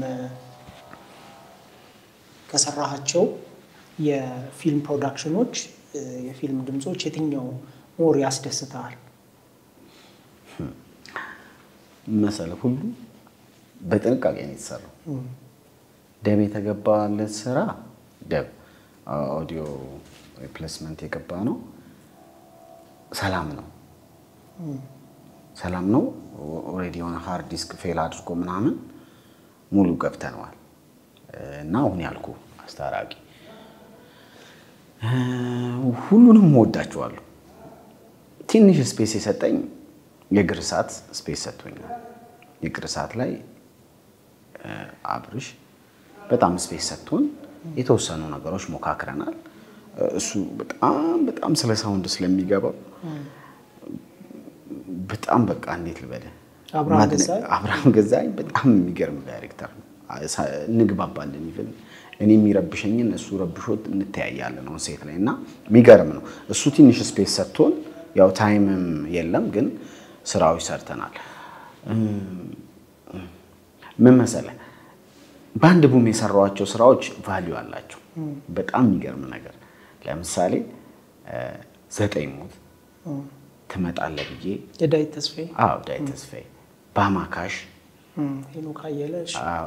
ከሰራሃቸው የፊልም ፕሮዳክሽኖች የፊልም ድምጾች የትኛው ሞር ያስደስታል መሰለ ሁሉ በጥንቃቄ ነው የተሰራው ደብ የተገባለት ስራ ደብ ኦዲዮ ሪፕሌስመንት የገባ ነው ሰላም ነው ሰላም ነው ኦሬዲ ኦን ሃርድ ዲስክ ፌል አድርጎ ምናምን ሙሉ ገብተናል እና አሁን ያልኩ አስተራቂ ሁሉንም ወዳቸዋለሁ ትንሽ ስፔስ የሰጠኝ የግርሳት ስፔስ ሰጥቶኛል የግርሳት ላይ አብርሽ በጣም ስፔስ ሰጥቶን የተወሰኑ ነገሮች ሞካክረናል እሱ በጣም በጣም ስለ ሳውንድ ስለሚገባው በጣም በቃ እንዴት ልበለ አብራም ገዛይ አብራም ገዛይ በጣም የሚገርም ዳይሬክተር ንግባባለን ይፈል እኔ የሚረብሸኝን እሱ ረብሾት እንተያያለን ነው ሴት ላይና የሚገርም ነው እሱ ትንሽ ስፔስ ሰጥቶን ያው ታይምም የለም ግን ስራዎች ሰርተናል ምን መሰለ ባንድ ቡም የሰራዋቸው ስራዎች ቫልዩ አላቸው በጣም የሚገርም ነገር ለምሳሌ ዘጠኝ ሞት ትመጣለህ ብዬ የዳዊት ተስፋዬ አዎ ዳዊት ተስፋዬ ባማካሽ ሄኖክ አየለሽ አዎ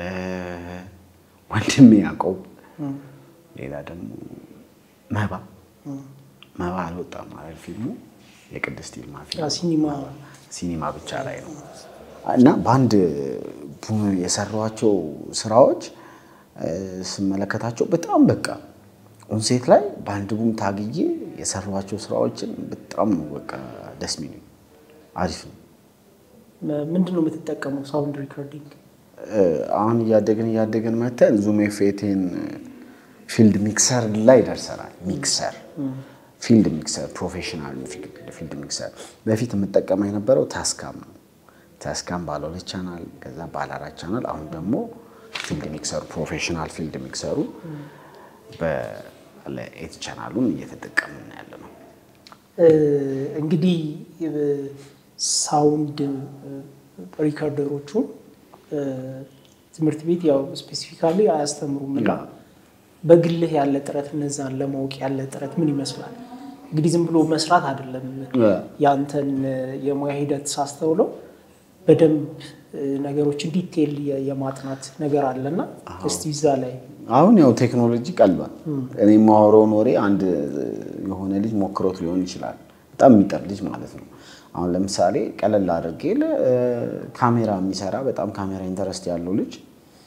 ወንድሜ ያዕቆብ ሌላ ደግሞ መባ መባ አልወጣም ማለት ፊልሙ የቅድስት ይልማ ፊልም ሲኒማ ሲኒማ ብቻ ላይ ነው እና ባንድ ቡም የሰራዋቸው ስራዎች ስመለከታቸው በጣም በቃ ኦንሴት ላይ ባንድ ቡም ታግዬ የሰራዋቸው ስራዎችን በጣም በቃ ደስ የሚሉ አሪፍ ነው ምንድነው የምትጠቀመው ሳውንድ ሪኮርዲንግ አሁን ያደገን ያደገን መተን ዙም ኤፍኤትን ፊልድ ሚክሰር ላይ ደርሰናል ሚክሰር ፊልድ ሚክሰር ፕሮፌሽናል ፊልድ ሚክሰር በፊት የምጠቀመው የነበረው ታስካም ነው ታስካም ባለ ሁለት ቻናል ከዛ ባለ አራት ቻናል አሁን ደግሞ ፊልድ ሚክሰሩ ፕሮፌሽናል ፊልድ ሚክሰሩ በለኤት ቻናሉን እየተጠቀምን ያለነው እንግዲህ ሳውንድ ሪከርደሮቹ ትምህርት ቤት ያው ስፔሲፊካሊ አያስተምሩምና በግልህ ያለ ጥረት እነዛን ለማወቅ ያለ ጥረት ምን ይመስላል እንግዲህ ዝም ብሎ መስራት አይደለም ያንተን የሙያ ሂደት ሳስተውለው በደንብ ነገሮችን ዲቴል የማጥናት ነገር አለና እስቲ እዛ ላይ አሁን ያው ቴክኖሎጂ ቀልሏል እኔ ማወራው ኖሬ አንድ የሆነ ልጅ ሞክሮት ሊሆን ይችላል በጣም የሚጠር ልጅ ማለት ነው አሁን ለምሳሌ ቀለል አድርጌ ካሜራ የሚሰራ በጣም ካሜራ ኢንተረስት ያለው ልጅ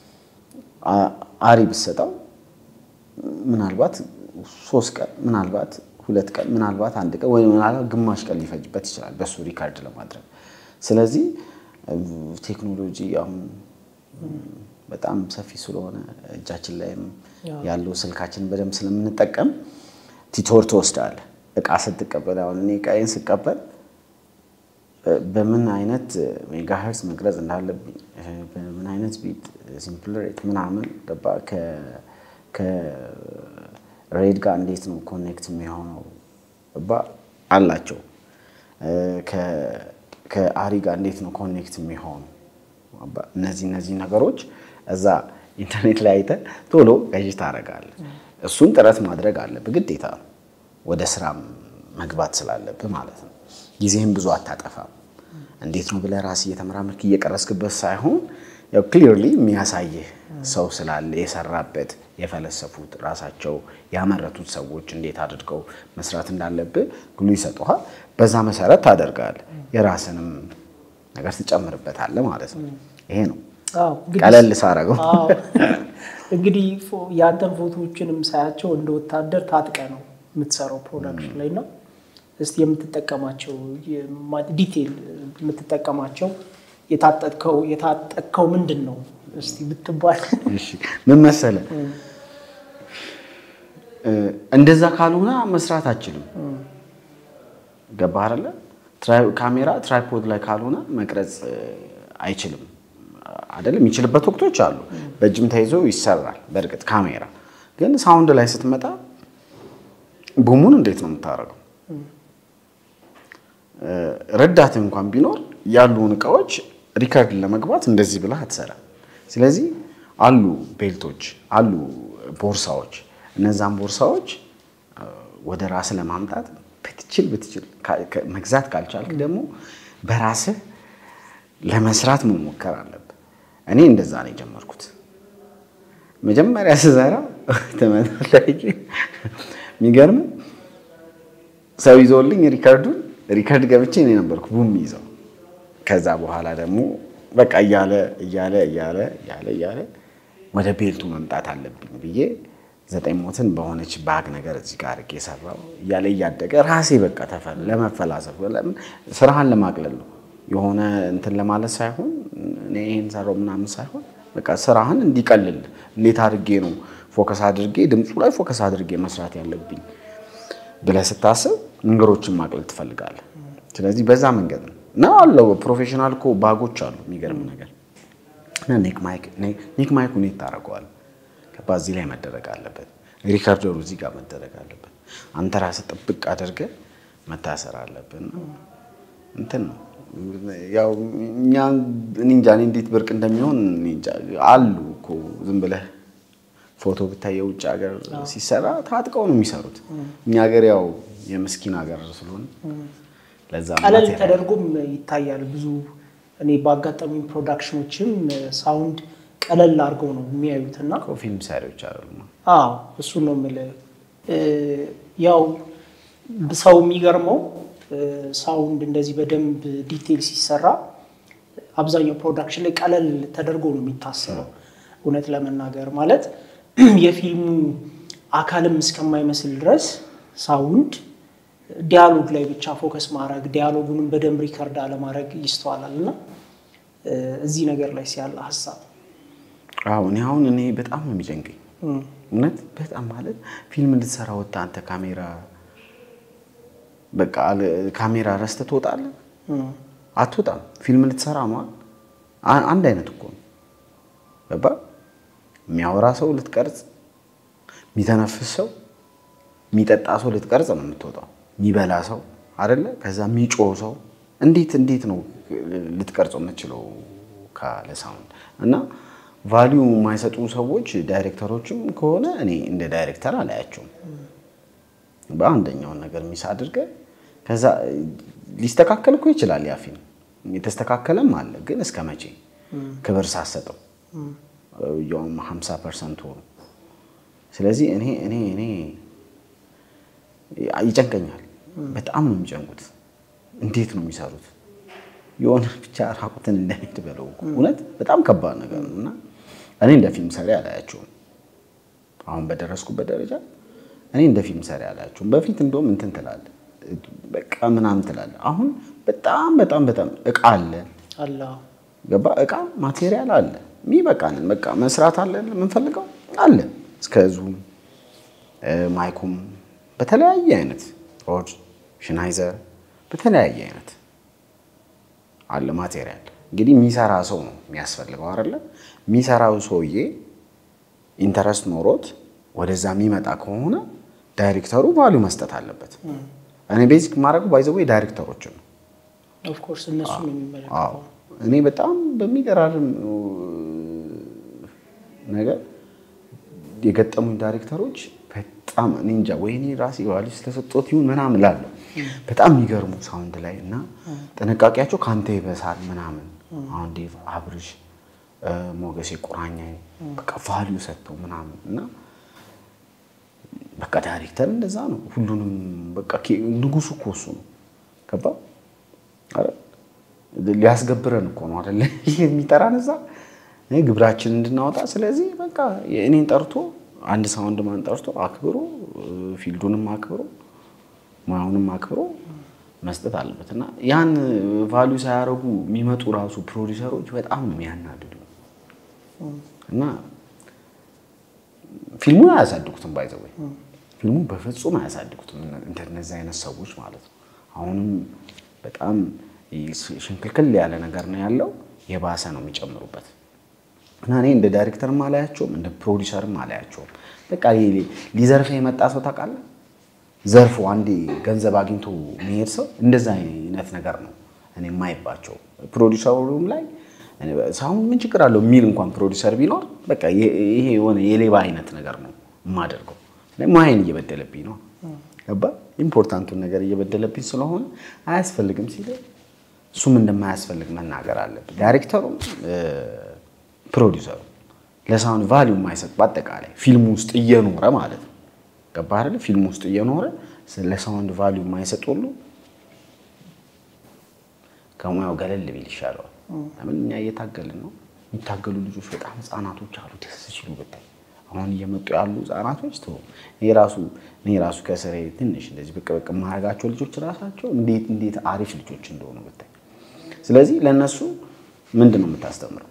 አሪ ብሰጣው ምናልባት ሶስት ቀን ምናልባት ሁለት ቀን ምናልባት አንድ ቀን ወይ ምናልባት ግማሽ ቀን ሊፈጅበት ይችላል በሱ ሪካርድ ለማድረግ ስለዚህ ቴክኖሎጂ አሁን በጣም ሰፊ ስለሆነ እጃችን ላይም ያለው ስልካችን በደም ስለምንጠቀም ቲቶር ተወስዳለ እቃ ስትቀበል አሁን እኔ ቃይን ስቀበል በምን አይነት ሜጋሄርትዝ መቅረጽ እንዳለብኝ በምን አይነት ቢት ሲምፕል ሬት ምናምን ደባ ከ ከ ሬድ ጋር እንዴት ነው ኮኔክት የሚሆነው ባ አላቸው ከ ከአሪ ጋር እንዴት ነው ኮኔክት የሚሆነው እነዚህ እነዚህ ነገሮች እዛ ኢንተርኔት ላይ አይተ ቶሎ ገዥ ታረጋለህ እሱን ጥረት ማድረግ አለብህ ግዴታ ወደ ስራ መግባት ስላለብህ ማለት ነው ጊዜህን ብዙ አታጠፋም እንዴት ነው ብለህ ራስ እየተመራመርክ እየቀረስክበት ሳይሆን ያው ክሊርሊ የሚያሳይህ ሰው ስላለ የሰራበት የፈለሰፉት ራሳቸው ያመረቱት ሰዎች እንዴት አድርገው መስራት እንዳለብህ ግሉ ይሰጡሃል በዛ መሰረት ታደርጋለህ የራስንም ነገር ትጨምርበታለህ ማለት ነው ይሄ ነው አው ቀለል ሳረገው አው እንግዲህ ያንተን ፎቶዎችንም ሳያቸው እንደ ወታደር ታጥቀ ነው የምትሰራው ፕሮዳክሽን ላይ ነው እስቲ የምትጠቀማቸው ዲቴል የምትጠቀማቸው የታጠቀው የታጠቀው ምንድነው እስቲ ብትባል እሺ ምን መሰለ እንደዛ ካልሆነ መስራት አችልም ገባህ አይደለ ካሜራ ትራይፖድ ላይ ካልሆነ መቅረጽ አይችልም አይደለም የሚችልበት ወቅቶች አሉ በእጅም ተይዞ ይሰራል በርግጥ ካሜራ ግን ሳውንድ ላይ ስትመጣ ቡሙን እንዴት ነው የምታረገው ረዳት እንኳን ቢኖር ያሉን እቃዎች ሪከርድ ለመግባት እንደዚህ ብላ አትሰራ ስለዚህ አሉ ቤልቶች አሉ ቦርሳዎች እነዛን ቦርሳዎች ወደ ራስ ለማምጣት በትችል በትችል መግዛት ካልቻልክ ደግሞ በራስህ ለመስራት መሞከር አለበት እኔ እንደዛ ነው የጀመርኩት መጀመሪያ ስሰራ ተመታለኝ የሚገርም ሰው ይዞልኝ ሪከርዱን ሪከርድ ገብቼ እኔ ነበርኩ ቡም ይዘው ከዛ በኋላ ደግሞ በቃ ያለ ያለ ያለ ያለ ያለ ወደ ቤልቱ መምጣት አለብኝ ብዬ ዘጠኝ ሞትን በሆነች ባግ ነገር እዚህ ጋር አርቄ ሰራው ያለ ያደገ ራሴ በቃ ተፈል ለመፈላሰፍ ለምን ስራህን ለማቅለል ነው የሆነ እንትን ለማለት ሳይሆን እኔ ይሄን ሰራው ምናምን ሳይሆን በቃ ስራህን እንዲቀልል እንዴት አድርጌ ነው ፎከስ አድርጌ ድምጹ ላይ ፎከስ አድርጌ መስራት ያለብኝ ብለህ ስታስብ ነገሮችን ማቅለል ትፈልጋለህ ስለዚህ በዛ መንገድ ነው ነው አለው ፕሮፌሽናል ኮ ባጎች አሉ የሚገርም ነገር እና ኔክ ማይክ ኔክ ማይክ ነው ይታረቀዋል ከባዚ ላይ መደረግ አለበት ሪከርደሩ እዚህ ጋር መደረግ አለበት አንተ ራስህ ጥብቅ አድርገህ መታሰር አለብህና እንትን ነው ያው እኛ እንጃ እንዴት ብርቅ እንደሚሆን እንጃ አሉ እኮ ዝም ብለህ ፎቶ ብታየው ውጭ ሀገር ሲሰራ ታጥቀው ነው የሚሰሩት እኛ ሀገር ያው የምስኪን ሀገር ስለሆነ ለዛ ቀለል ተደርጎም ይታያል ብዙ እኔ ባጋጠሙኝ ፕሮዳክሽኖችም ሳውንድ ቀለል አድርገው ነው የሚያዩትና ፊልም ሰሪዎች አይደሉም አዎ እሱ ነው ማለት ያው ሰው የሚገርመው ሳውንድ እንደዚህ በደንብ ዲቴል ሲሰራ አብዛኛው ፕሮዳክሽን ላይ ቀለል ተደርጎ ነው የሚታሰበው እውነት ለመናገር ማለት የፊልሙ አካልም እስከማይመስል ድረስ ሳውንድ ዲያሎግ ላይ ብቻ ፎከስ ማድረግ ዲያሎጉንም በደንብ ሪከርድ አለ ማድረግ ይስተዋላልና እዚህ ነገር ላይ ሲያለ ሐሳብ አዎ እኔ አሁን እኔ በጣም ነው የሚጨንቀኝ እውነት በጣም ማለት ፊልም እንድትሰራ ወጣ አንተ ካሜራ በቃ ካሜራ ረስተ ትወጣለህ አትወጣም ፊልም ልትሰራ ነው አንድ አይነት እኮ ነው በባ የሚያወራ ሰው ልትቀርጽ የሚተነፍስ ሰው የሚጠጣ ሰው ልትቀርጽ ነው የምትወጣው የሚበላ ሰው አይደለ ከዛ የሚጮህ ሰው እንዴት እንዴት ነው ልትቀርጸው የምትችለው ካለ ሳውንድ እና ቫልዩ የማይሰጡ ሰዎች ዳይሬክተሮችም ከሆነ እኔ እንደ ዳይሬክተር አላያቸውም በአንደኛው ነገር ሚስ አድርገ ከዛ ሊስተካከል እኮ ይችላል ያ ፊልም የተስተካከለም አለ ግን እስከመቼ ክብር ሳሰጠው ያው ሃምሳ ፐርሰንት ሆኖ ስለዚህ እኔ እኔ እኔ ይጨንቀኛል በጣም ነው የሚጨንቁት እንዴት ነው የሚሰሩት የሆነ ብቻ ራቁትን እንደሄድ በለው እውነት በጣም ከባድ ነገር ነውና እኔ እንደ ፊልም ሰሪ አላያቸውም አሁን በደረስኩበት ደረጃ እኔ እንደ ፊልም ሰሪ አላያቸውም በፊት እንደውም እንትን ትላለህ በቃ ምናምን ትላለህ አሁን በጣም በጣም በጣም እቃ አለ አላ ገባ እቃ ማቴሪያል አለ ሚበቃንን በቃ መስራት አለ ምን ፈልገው አለ እስከዙ ማይኩም በተለያየ አይነት ሮድ ሽናይዘር በተለያየ አይነት አለ ማቴሪያል እንግዲህ የሚሰራ ሰው ነው የሚያስፈልገው አይደለ የሚሰራው ሰውዬ ኢንተረስት ኖሮት ወደዛ የሚመጣ ከሆነ ዳይሬክተሩ ቫልዩ መስጠት አለበት እኔ ቤዚክ ማረጉ ባይዘው ዳይሬክተሮች ነው ኦፍ ኮርስ እነሱ ነው የሚመለከተው እኔ በጣም በሚገራርም ነገር የገጠሙ ዳይሬክተሮች በጣም እንጃ ወይኔ ራስ ቫልዩ ስለሰጠት ይሁን ምናምን ላለው በጣም የሚገርሙ ሳውንድ ላይ እና ጥንቃቄያቸው ካንተ ይበሳል ምናምን አሁን ዴቭ አብርሽ ሞገሴ ቁራኛዬ በቃ ቫልዩ ሰጥተው ምናምን እና በቃ ዳይሬክተር እንደዛ ነው ሁሉንም በቃ ንጉሱ ኮሱ ነው ከባ አረ ሊያስገብረን እኮ ነው አይደለ ይሄ የሚጠራን እዛ እኔ ግብራችን እንድናወጣ ስለዚህ በቃ እኔን ጠርቶ አንድ ሳውንድ ማን ጠርቶ አክብሮ ፊልዱንም አክብሮ ማውንም አክብሮ መስጠት አለበትና ያን ቫልዩ ሳያረጉ የሚመጡ ራሱ ፕሮዲዩሰሮች በጣም ነው የሚያናድዱ እና ፊልሙን አያሳድጉትም ባይዘው ፊልሙ በፍጹም አያሳድጉትም እንደነዛ አይነት ሰዎች ማለት ነው አሁንም በጣም ሽንክልክል ያለ ነገር ነው ያለው የባሰ ነው የሚጨምሩበት እና እኔ እንደ ዳይሬክተርም አላያቸውም እንደ ፕሮዲውሰርም አላያቸውም። በቃ ሊዘርፍ የመጣ ሰው ታውቃለህ፣ ዘርፎ አንዴ ገንዘብ አግኝቶ የሚሄድ ሰው እንደዛ አይነት ነገር ነው እኔ የማይባቸው። ፕሮዲውሰሩም ላይ ሳውንድ ምን ችግር አለው የሚል እንኳን ፕሮዲውሰር ቢኖር በቃ ይሄ የሆነ የሌባ አይነት ነገር ነው የማደርገው። ለማይን እየበደለብኝ ነው ገባ ኢምፖርታንቱን ነገር እየበደለብኝ ስለሆነ አያስፈልግም ሲል እሱም እንደማያስፈልግ መናገር አለብኝ። ዳይሬክተሩም ፕሮዲውሰሩ ለሳውንድ ቫልዩ የማይሰጥ በአጠቃላይ ፊልም ውስጥ እየኖረ ማለት ነው ገባ አይደል? ፊልም ውስጥ እየኖረ ለሳውንድ ቫልዩ የማይሰጥ ሁሉ ከሙያው ገለል ቢል ይሻላል። ለምን እኛ እየታገልን ነው። የሚታገሉ ልጆች በጣም ህፃናቶች አሉ ደስ ሲሉ በጣም አሁን እየመጡ ያሉ ህፃናቶች ተው እኔ ራሱ እኔ ራሱ ከሰሬ ትንሽ እንደዚህ በቃ በቃ ማረጋቸው ልጆች ራሳቸው እንዴት እንዴት አሪፍ ልጆች እንደሆኑ በጣም። ስለዚህ ለነሱ ምንድነው የምታስተምረው?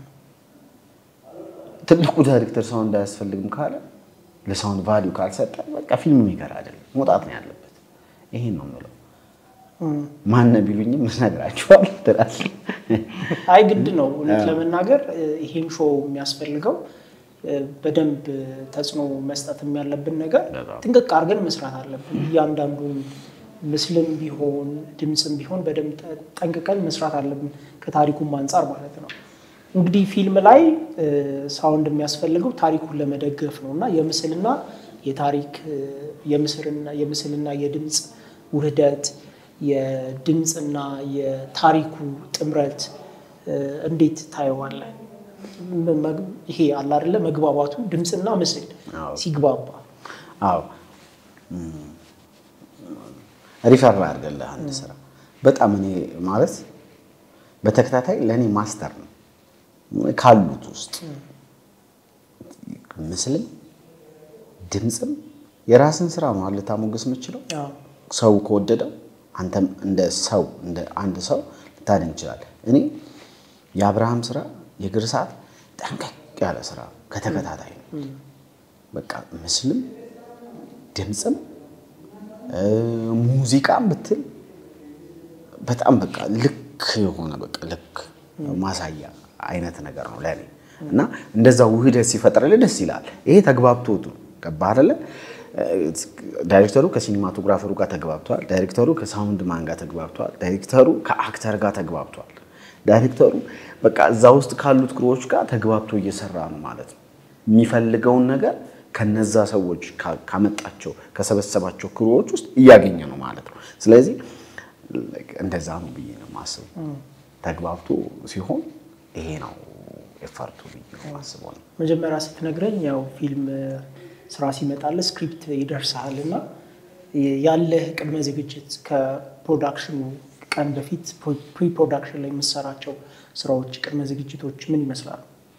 ትልቁ ዳይሬክተር ሳውንድ እንዳያስፈልግም ካለ ለሳውንድ ቫልዩ ካልሰጠ በቃ ፊልም ሜከር አይደለም መውጣት ነው ያለበት። ይሄን ነው የምለው። ማን ቢሉኝም መስነግራቸዋል ተራስ አይ ግድ ነው ለመናገር ይሄን ሾው የሚያስፈልገው በደንብ ተጽኖ መስጠት የሚያለብን ነገር ጥንቅቅ አድርገን መስራት አለብን። እያንዳንዱን ምስልም ቢሆን ድምጽም ቢሆን በደንብ ጠንቅቀን መስራት አለብን ከታሪኩም አንፃር ማለት ነው። እንግዲህ ፊልም ላይ ሳውንድ የሚያስፈልገው ታሪኩን ለመደገፍ ነውና የምስልና የታሪክ የምስልና የምስልና የድምጽ ውህደት የድምጽና የታሪኩ ጥምረት እንዴት ታየዋለህ? ይሄ አለ አይደለ መግባባቱ ድምጽና ምስል ሲግባባ አዎ ሪፈር አድርገለህ አንድ ስራ በጣም እኔ ማለት በተከታታይ ለኔ ማስተር ነው ካሉት ውስጥ ምስልም ድምጽም የራስን ስራ ነው አለ ታሞገስ የምችለው ሰው ከወደደው አንተም እንደ ሰው እንደ አንድ ሰው ልታደን ይችላል። እኔ የአብርሃም ስራ የግር ሰዓት ጠንቀቅ ያለ ስራ ከተከታታይ ነው በቃ ምስልም ድምጽም ሙዚቃም ብትል በጣም በቃ ልክ የሆነ በቃ ልክ ማሳያ አይነት ነገር ነው ለኔ እና እንደዛ ውህደት ሲፈጥርልህ ደስ ይላል። ይሄ ተግባብቶቱ ገባ አይደለ? ዳይሬክተሩ ከሲኒማቶግራፈሩ ጋር ተግባብቷል፣ ዳይሬክተሩ ከሳውንድ ማን ጋር ተግባብቷል፣ ዳይሬክተሩ ከአክተር ጋር ተግባብቷል። ዳይሬክተሩ በቃ እዛ ውስጥ ካሉት ክሮዎች ጋር ተግባብቶ እየሰራ ነው ማለት ነው። የሚፈልገውን ነገር ከነዛ ሰዎች ካመጣቸው ከሰበሰባቸው ክሮዎች ውስጥ እያገኘ ነው ማለት ነው። ስለዚህ እንደዛ ነው ብዬ ነው ማስበው። ተግባብቶ ሲሆን ይሄ ነው ኤፈርቱ ብዬ ነው ማስበው። መጀመሪያ ስትነግረኝ ያው ፊልም ስራ ሲመጣል ስክሪፕት ይደርሳልና ያለ ቅድመ ዝግጅት ከፕሮዳክሽኑ ቀን በፊት ፕሪ ፕሮዳክሽን ላይ መስራቸው ስራዎች ቅድመ ዝግጅቶች ምን ይመስላሉ?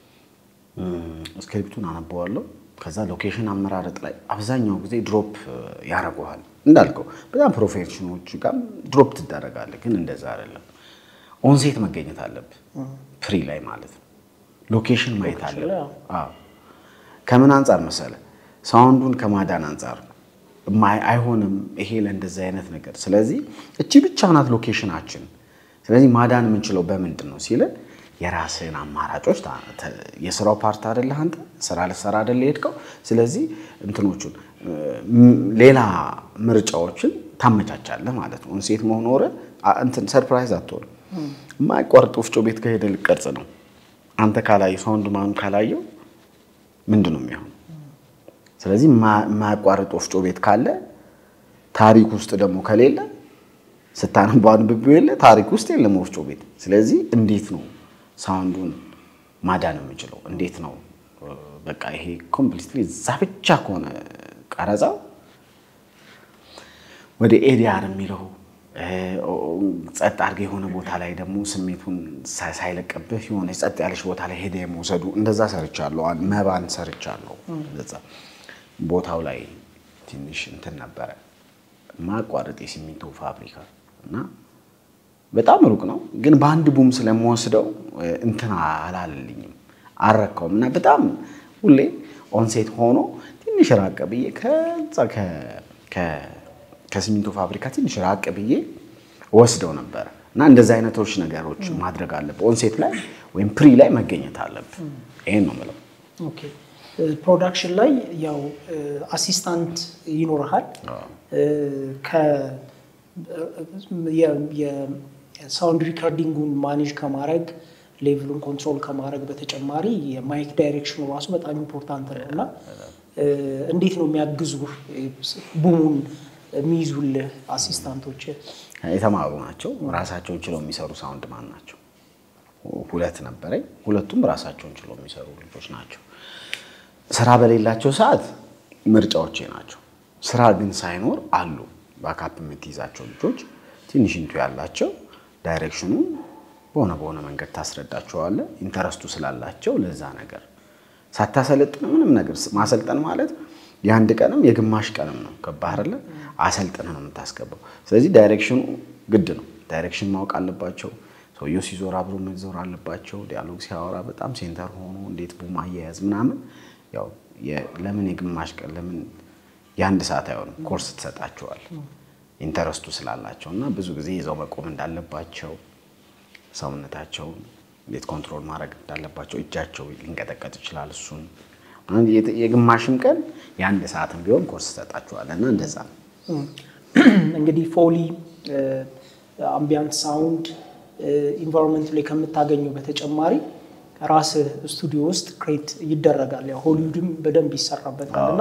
ስክሪፕቱን አነበዋለሁ። ከዛ ሎኬሽን አመራረጥ ላይ አብዛኛው ጊዜ ድሮፕ ያረጋዋል እንዳልከው በጣም ፕሮፌሽናሎች ጋር ድሮፕ ትደረጋለህ። ግን እንደዛ አይደለም። ኦን ሴት መገኘት አለብህ ፕሪ ላይ ማለት ነው። ሎኬሽን ማየት አለብህ። አዎ ከምን አንፃር መሰለ ሳውንዱን ከማዳን አንፃር ማይ አይሆንም ይሄ ለእንደዛ አይነት ነገር። ስለዚህ እቺ ብቻ ናት ሎኬሽናችን። ስለዚህ ማዳን የምንችለው በምንድን ነው ሲል የራስህን አማራጮች የስራው ፓርት አይደለ አንተ ስራ ለሰራ አይደለ ሄድከው። ስለዚህ እንትኖቹን ሌላ ምርጫዎችን ታመቻቻለህ ማለት ነው። ሴት መሆን ወረ እንትን ሰርፕራይዝ አትሆን ማይቆርጥ ወፍጮ ቤት ከሄደ ልቀርጽ ነው አንተ ካላየው ሳውንድ ማን ካላየው ምንድነው የሚሆነው? ስለዚህ ማይቆርጥ ወፍጮ ቤት ካለ ታሪክ ውስጥ ደግሞ ከሌለ ስታነባን ብብ የለ ታሪክ ውስጥ የለም ወፍጮ ቤት። ስለዚህ እንዴት ነው ሳውንዱን ማዳን የምንችለው? እንዴት ነው በቃ ይሄ ኮምፕሊትሊ ዛብቻ ከሆነ ቀረጻው ወደ ኤዲአር የሚለው ጸጥ አድርገ የሆነ ቦታ ላይ ደግሞ ስሜቱን ሳይለቀብህ የሆነ ጸጥ ያለሽ ቦታ ላይ ሄደ የመውሰዱ እንደዛ ሰርቻለሁ። መባን ሰርቻለሁ። እንደዛ ቦታው ላይ ትንሽ እንትን ነበር ማቋረጥ የሲሚንቶ ፋብሪካ እና በጣም ሩቅ ነው። ግን በአንድ ቡም ስለምወስደው እንትን አላለልኝም አረካውም እና በጣም ሁሌ ኦንሴት ሆኖ ትንሽ ራቀ ብዬ ከዛ ከ ከ ከሲሚንቶ ፋብሪካ ትንሽ ራቀ ብዬ ወስደው ነበር እና እንደዛ አይነቶች ነገሮች ማድረግ አለበት። ኦንሴት ላይ ወይም ፕሪ ላይ መገኘት አለበት። ይሄን ነው ማለት ኦኬ ፕሮዳክሽን ላይ ያው አሲስታንት ይኖርሃል ከ የሳውንድ ሪኮርዲንጉን ማኔጅ ከማድረግ ሌቭሉን ኮንትሮል ከማድረግ በተጨማሪ የማይክ ዳይሬክሽኑ ራሱ በጣም ኢምፖርታንት ነውና እንዴት ነው የሚያግዙ ቡሙን የሚይዙልህ አሲስታንቶች የተማሩ ናቸው ራሳቸውን ችለው የሚሰሩ ሳውንድ ማን ናቸው ሁለት ነበረኝ ሁለቱም ራሳቸውን ችለው የሚሰሩ ልጆች ናቸው ስራ በሌላቸው ሰዓት ምርጫዎቼ ናቸው ስራ ግን ሳይኖር አሉ ባካፕ የምትይዛቸው ልጆች ትንሽ እንቱ ያላቸው ዳይሬክሽኑ በሆነ በሆነ መንገድ ታስረዳቸዋለ ኢንተረስቱ ስላላቸው ለዛ ነገር ሳታሰለጥን ምንም ነገር ማሰልጠን ማለት የአንድ ቀንም የግማሽ ቀንም ነው ከባህርለ አሰልጥነ ነው የምታስገባው ስለዚህ ዳይሬክሽኑ ግድ ነው ዳይሬክሽን ማወቅ አለባቸው ሰውየው ሲዞር አብሮ መዞር አለባቸው ዲያሎግ ሲያወራ በጣም ሴንተር ሆኖ እንዴት ቡማ ያያዝ ምናምን ያው ለምን የግማሽ ቀን ለምን የአንድ ሰዓት አይሆንም ኮርስ ተሰጣቸዋል ኢንተረስቱ ስላላቸውና ብዙ ጊዜ ይዘው መቆም እንዳለባቸው ሰውነታቸው እንዴት ኮንትሮል ማድረግ እንዳለባቸው እጃቸው ሊንቀጠቀጥ ይችላል እሱን አንድ የግማሽም ቀን የአንድ ሰዓትም ቢሆን ኮርስ ተሰጣቸዋልና እንደዛ እንግዲህ ፎሊ አምቢያንት ሳውንድ ኢንቫይሮንመንት ላይ ከምታገኘው በተጨማሪ ራስ ስቱዲዮ ውስጥ ክሬት ይደረጋል ያው ሆሊውድም በደንብ ይሰራበታልና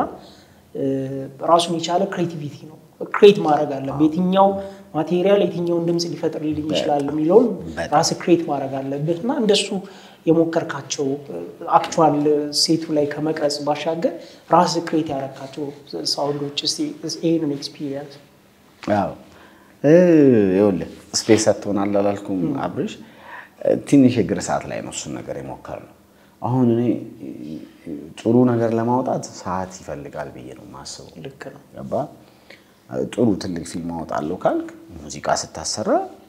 ራሱን የቻለ ክሬቲቪቲ ነው ክሬት ማድረግ አለ በየትኛው ማቴሪያል የትኛውን ድምጽ ሊፈጥርልኝ ይችላል የሚለውን ራስ ክሬት ማድረግ አለበትና እንደሱ የሞከርካቸው አክቹዋል ሴቱ ላይ ከመቅረጽ ባሻገር ራስ ክሬት ያረካቸው ሳውንዶች እስቲ ይሄንን ኤክስፒሪየንስ አዎ እ ይኸውልህ ስፔስ አትሆናል አላልኩም አብርሽ ትንሽ የግር ሰዓት ላይ ነው እሱ ነገር የሞከርነው አሁን እኔ ጥሩ ነገር ለማውጣት ሰዓት ይፈልጋል ብዬ ነው ማስበው ልክ ነው ያባ ጥሩ ትልቅ ፊልም አወጣለሁ ካልክ ሙዚቃ ስታሰራ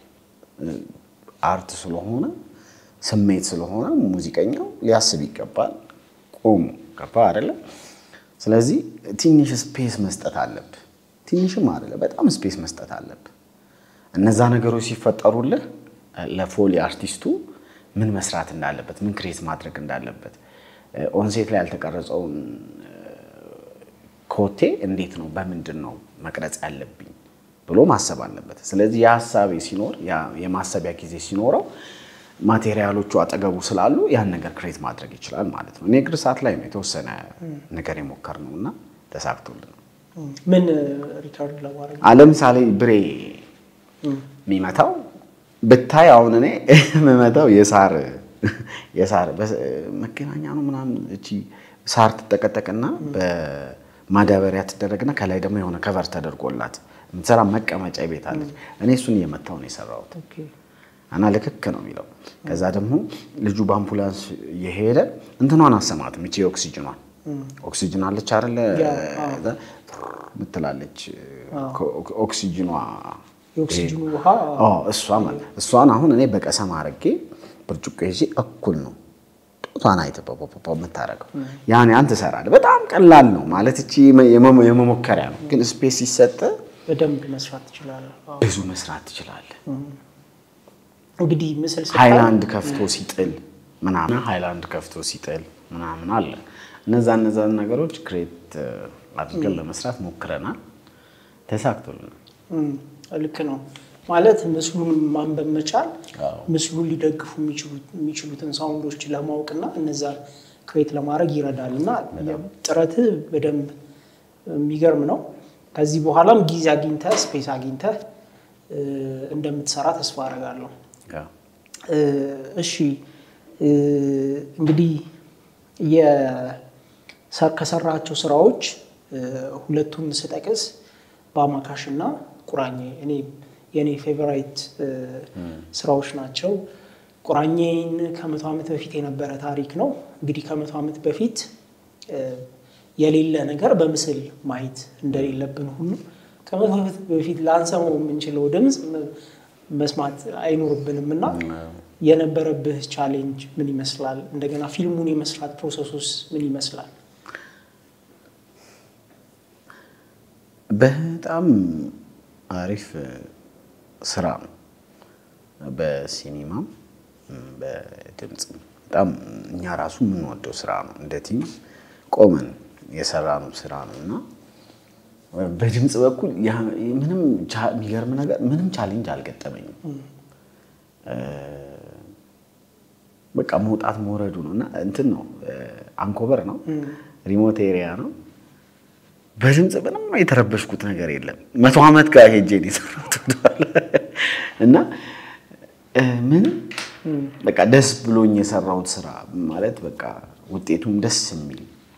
አርት ስለሆነ ስሜት ስለሆነ ሙዚቀኛው ሊያስብ ይገባል ቆም ከፋ አይደለ ስለዚህ ትንሽ ስፔስ መስጠት አለበት ትንሽም አይደለ በጣም ስፔስ መስጠት አለበት እነዛ ነገሮች ሲፈጠሩልህ ለፎሊ አርቲስቱ ምን መስራት እንዳለበት ምን ክሬት ማድረግ እንዳለበት ኦንሴት ላይ ያልተቀረጸው ኮቴ እንዴት ነው በመንድነው መቅረጽ ያለብኝ ብሎ ማሰብ አለበት ስለዚህ ያሐሳቤ ሲኖር ያ የማሰቢያ ጊዜ ሲኖረው ማቴሪያሎቹ አጠገቡ ስላሉ ያን ነገር ክሬት ማድረግ ይችላል ማለት ነው እኔ ግር ሰዓት ላይ ነው የተወሰነ ነገር የሞከርነውና ተሳክቶልን ምን ሪካርድ ለማድረግ ዓለም ሳሌ ብሬ ሚመታው በታይ አሁን እኔ መመታው የሳር የሳር መገናኛ ነው ምናምን እቺ ሳር ተጠቀጠቀና በማዳበሪያ ተደረገና ከላይ ደግሞ የሆነ ከቨር ተደርጎላት ምትሰራ መቀመጫ ቤት አለች እኔ እሱን የመታው ነው የሰራሁት ኦኬ አና ለከከ ነው የሚለው ከዛ ደግሞ ልጁ በአምቡላንስ የሄደ እንትኗን አሰማት ምቺ ኦክሲጅኗን ኦክሲጅን አለች አይደለ ምትላለች ኦክሲጅኗ ኦክሲጅኑ ውሃ አዎ እሷ ማለት እሷን አሁን እኔ በቀሰም አርጌ ብርጭቆ ይዤ እኩል ነው ጧና አይተበበበ መታረቀው ያኔ አንተ ሰራለ በጣም ቀላል ነው ማለት እቺ የመሞከሪያ ነው ግን ስፔስ ይሰጠ በደንብ መስራት ይችላል ብዙ መስራት ይችላል እንግዲህ ምስል ሰጣ ሃይላንድ ከፍቶ ሲጥል ምናምን ሃይላንድ ከፍቶ ሲጥል ምናምን አለ እነዛ እነዛ ነገሮች ክሬት አድርገን ለመስራት ሞክረናል ተሳክቶልናል ልክ ነው ማለት ምስሉን ማንበብ መቻል ምስሉን ሊደግፉ የሚችሉት የሚችሉትን ሳውንዶች ለማወቅና እነዛ ክሬት ለማድረግ ይረዳልና ጥረት በደንብ የሚገርም ነው ከዚህ በኋላም ጊዜ አግኝተ ስፔስ አግኝተ እንደምትሰራ ተስፋ አደርጋለሁ እሺ እንግዲህ የከሰራቸው ስራዎች ሁለቱን ስጠቅስ ባማካሽና ቁራኜ እኔ የኔ ፌቨራይት ስራዎች ናቸው ቁራኜን ከመቶ ዓመት በፊት የነበረ ታሪክ ነው እንግዲህ ከመቶ ዓመት በፊት የሌለ ነገር በምስል ማየት እንደሌለብን ሁሉ ከመቶ ዓመት በፊት ላንሰማው የምንችለው ድምጽ መስማት አይኖርብንምና የነበረብህ ቻሌንጅ ምን ይመስላል እንደገና ፊልሙን የመስራት ፕሮሰሱስ ምን ይመስላል በጣም አሪፍ ስራ ነው በሲኒማም በድምጽ በጣም እኛ ራሱ የምንወደው ስራ ነው እንደ ቲም ቆመን የሰራነው ስራ ነውና በድምጽ በኩል ምንም የሚገርም ነገር ምንም ቻሌንጅ አልገጠመኝም በቃ መውጣት መውረዱ ነውና እንትን ነው አንኮበር ነው ሪሞት ኤሪያ ነው በድምጽ ምንም የተረበሽኩት ነገር የለም መቶ አመት ጋር ሄጄ ሊሰራው እና ምን በቃ ደስ ብሎኝ የሰራውት ስራ ማለት በቃ ውጤቱም ደስ የሚል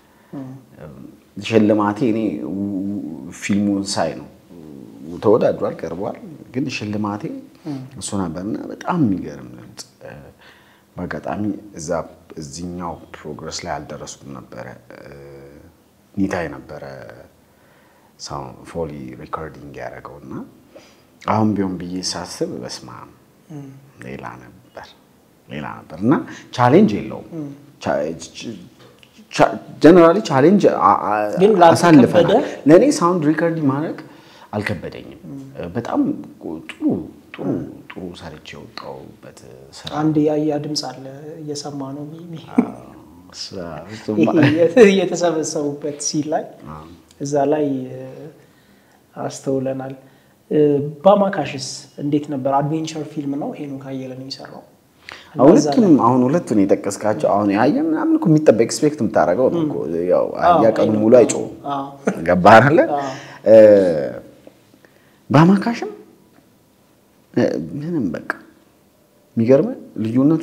ሽልማቴ እኔ ፊልሙን ሳይ ነው ተወዳድሯል ቀርቧል ግን ሽልማቴ እሱ ነበርና በጣም የሚገርም ነው በአጋጣሚ እዛ እዚህኛው ፕሮግረስ ላይ አልደረስኩም ነበር ኒታይ ነበር ሳውንድ ፎሊ ሪኮርዲንግ ያደረገውና አሁን ቢሆን ብዬ ሳስብ በስማ ሌላ ነበር ሌላ ነበርና ቻሌንጅ የለውም ጀነራሊ ቻሌንጅ አሳልፈናል ለኔ ሳውንድ ሪኮርዲንግ ማድረግ አልከበደኝም በጣም ጥሩ ጥሩ ጥሩ ሰርቼ ወጣውበት ስራ አንድ ያያ ድምጽ አለ እየሰማ ነው ሚሚ የተሰበሰቡበት ሲል ላይ እዛ ላይ አስተውለናል ባማካሽስ እንዴት ነበር አድቬንቸር ፊልም ነው ሄኖክ አየለ ነው የሚሰራው ሁለቱም አሁን ሁለቱን የጠቀስካቸው አሁን ያየ ምናምን እኮ የሚጠበቅ ኤክስፔክት የምታረጋው ነው እኮ ያው አያ ቀኑ ሙሉ አይጮም ገባህ አይደል ባማካሽም ምንም በቃ የሚገርም ልዩነቱ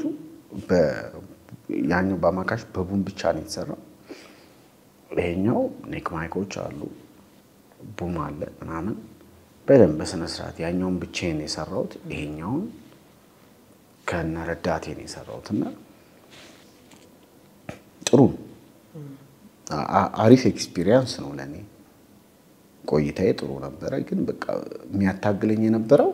በያኛው ባማካሽ በቡም ብቻ ነው የተሰራው ይሄኛው ኔክ ማይኮች አሉ ቡም አለ ምናምን በደንብ በስነ ስርዓት ያኛውን ብቻዬን የሰራሁት ይሄኛውን ከነረዳቴ ነው የሰራሁትና ጥሩ አሪፍ ኤክስፒሪየንስ ነው ለኔ ቆይታዬ ጥሩ ነበር ግን በቃ የሚያታግለኝ የነበረው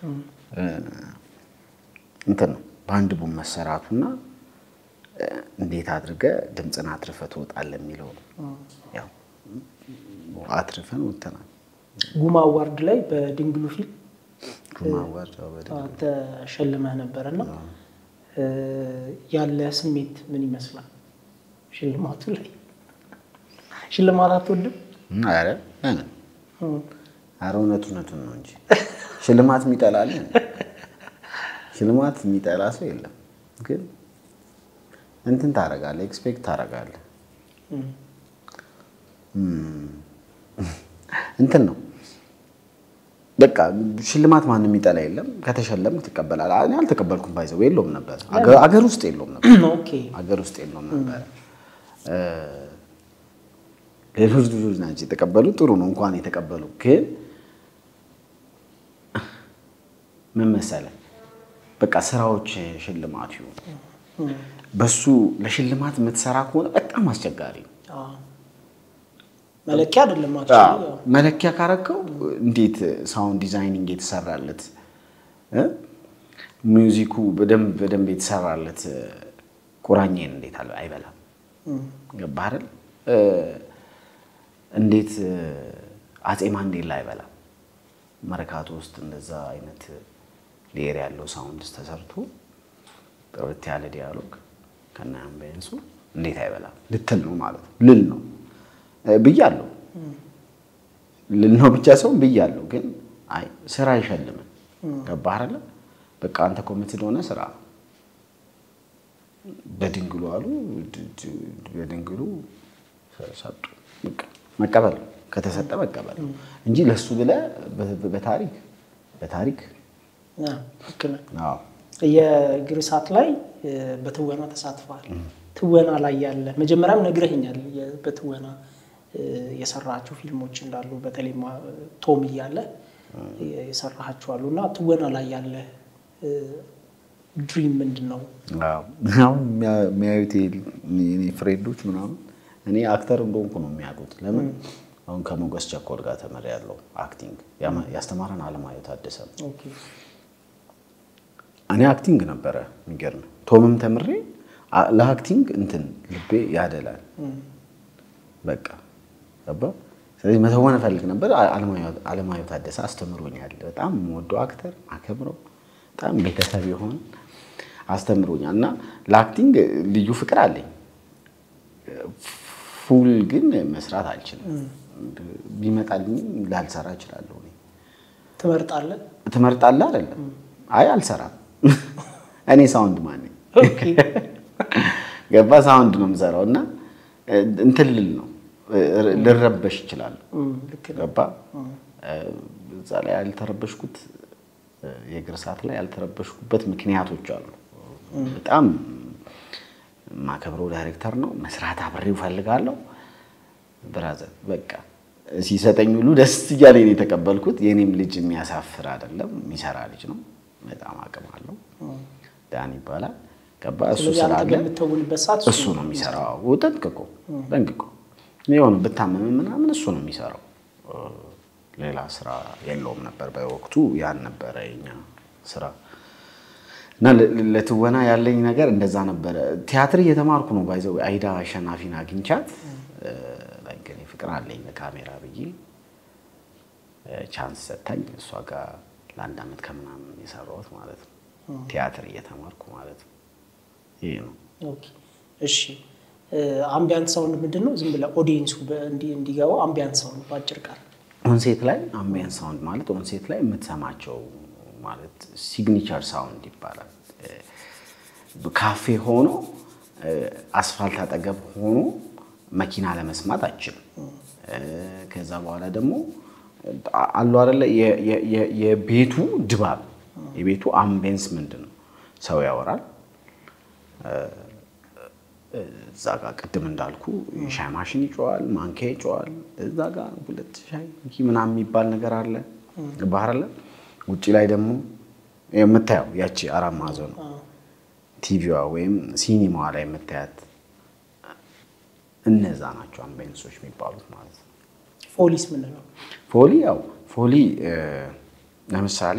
እንትን ነው ባንድ ቡም መሰራቱና እንዴት አድርገ ድምጽና አትርፈ ተወጣለ የሚለው ያው አትርፈን ወጥተናል ጉማ አዋርድ ላይ በድንግሉ ፊልም ጉማ አዋርድ በድንግሉ ተሸልመህ ነበርና ያለ ስሜት ምን ይመስላል ሽልማቱ ላይ ሽልማት አትወድም አረ አረ አሮነቱ ነቱ ነው እንጂ ሽልማት የሚጠላል ሽልማት የሚጠላ ሰው የለም ግን እንትን ታረጋለህ ኤክስፔክት ታረጋለህ እንትን ነው በቃ ሽልማት ማንም የሚጠላ የለም ከተሸለም ትቀበላለህ እኔ አልተቀበልኩም ባይዘው የለውም ነበር አገር ውስጥ የለውም ነበር ኦኬ አገር ውስጥ የለውም ነበር ሌሎች ልጆች ናቸው የተቀበሉ ጥሩ ነው እንኳን የተቀበሉ ግን ምን መሰለህ በቃ ስራዎች ሽልማት ይሁን በሱ ለሽልማት የምትሰራ ከሆነ በጣም አስቸጋሪ ነው መለኪያ አይደለም አክቹሊ መለኪያ ካረከው እንዴት ሳውንድ ዲዛይኒንግ የተሰራለት ሚውዚኩ በደንብ በደንብ የተሰራለት ቁራኛን እንዴት አለ አይበላም ገባህ አይደል እንዴት አጼ ማንዴላ አይበላም መርካቶ ውስጥ እንደዛ አይነት ሌየር ያለው ሳውንድ ተሰርቶ በወጥ ያለ ዲያሎግ ከና አምቢየንሱ እንዴት አይበላም ልትል ነው ማለት ልል ነው ብያለሁ ልል ነው ብቻ ሰው ብያለሁ ግን አይ ስራ ይሸልም ገባህ አይደል በቃ አንተ ኮሚትድ ሆነ ስራ በድንግሉ አሉ በድንግሉ ሰጡ በቃ መቀበል ከተሰጠ መቀበል እንጂ ለሱ ብለ በታሪክ በታሪክ ያ ፍክነ አዎ የግርሳት ላይ በትወና ተሳትፏል ትወና ላይ ያለ መጀመሪያም ነግረህኛል በትወና የሰራቸው ፊልሞች እንዳሉ በተለይ ቶም ይያለ የሰራቸው አሉና ትወና ላይ ያለ ድሪም ምንድነው አዎ አሁን የሚያዩት እኔ ፍሬንዶች ምናምን እኔ አክተር እንደሆንኩ ነው የሚያውቁት ለምን አሁን ከሞገስ ቸኮል ጋር ተመሪያለሁ አክቲንግ ያስተማረን አለማየሁ ታደሰ ኦኬ እኔ አክቲንግ ነበረ የሚገርም ቶምም ተምሬ ለአክቲንግ እንትን ልቤ ያደላል በቃ አባ ስለዚህ መተወን ፈልግ ነበር አለማየሁ አለማየሁ ታደሰ አስተምሮኛል በጣም ወዶ አክተር አከብረው በጣም ቤተሰብ ይሆን አስተምሮኛል እና ለአክቲንግ ልዩ ፍቅር አለኝ ፉል ግን መስራት አልችልም ቢመጣልኝ ላልሰራ እችላለሁ እኔ ትመርጣለህ ትመርጣለህ አይደለም አይ አልሰራም እኔ ሳውንድ ማን ነኝ ኦኬ ገባ ሳውንድ ነው የምሰራውና እንትን ልል ነው ልረበሽ ይችላል ገባ እዛ ላይ ያልተረበሽኩት የእግር ሰዓት ላይ ያልተረበሽኩበት ምክንያቶች አሉ በጣም ማከብሮ ዳይሬክተር ነው መስራት አብሬው ፈልጋለሁ ብራዘር በቃ ሲሰጠኝ ሁሉ ደስ እያለኝ ነው የተቀበልኩት የኔም ልጅ የሚያሳፍር አይደለም የሚሰራ ልጅ ነው በጣም አቅም አለው ዳን ይባላል ገባ እሱ ስላለ እሱ ነው የሚሰራው ወጥቅቆ በእንግቆ ነው በታመመ ምናምን እሱ ነው የሚሰራው ሌላ ስራ የለውም ነበር በወቅቱ ያን ነበር የኛ ስራ እና ለትወና ያለኝ ነገር እንደዛ ነበር ቲያትር እየተማርኩ ነው ባይዘው አይዳ አሸናፊን አግኝቻት ላይክ እኔ ፍቅር አለኝ ለካሜራ ብዬ ቻንስ ሰጣኝ እሷ ጋር ለአንድ አመት ከምናምን የሰራሁት ማለት ነው ቲያትር እየተማርኩ ማለት ነው ይሄ ነው ኦኬ እሺ አምቢያንት ሳውንድ ምንድነው ዝም ብለ ኦዲየንሱ እንዲ እንዲገባው አምቢያንት ሳውንድ ባጭር ቃል ኦንሴት ላይ አምቢያንት ሳውንድ ማለት ኦንሴት ላይ የምትሰማቸው ማለት ሲግኒቸር ሳውንድ ይባላል ካፌ ሆኖ አስፋልት አጠገብ ሆኖ መኪና ለመስማት አይችልም ከዛ በኋላ ደግሞ አሉ አይደለ የቤቱ ድባብ የቤቱ አምቢያንስ ምንድነው ሰው ያወራል እዛ ጋር ቀደም እንዳልኩ ሻይ ማሽን ይጮሃል ማንኪያ ይጮሃል እዛ ጋር ሁለት ሻይ ምናምን የሚባል ነገር አለ ባህር አለ ውጪ ላይ ደግሞ የምታየው ያቺ አራት ማዕዘን ቲቪዋ ወይም ሲኒማዋ ላይ የምታያት እነዛ ናቸው አምቢያንሶች የሚባሉት ማለት ነው ፎሊስ ምን ነው ፎሊ ያው ፎሊ ለምሳሌ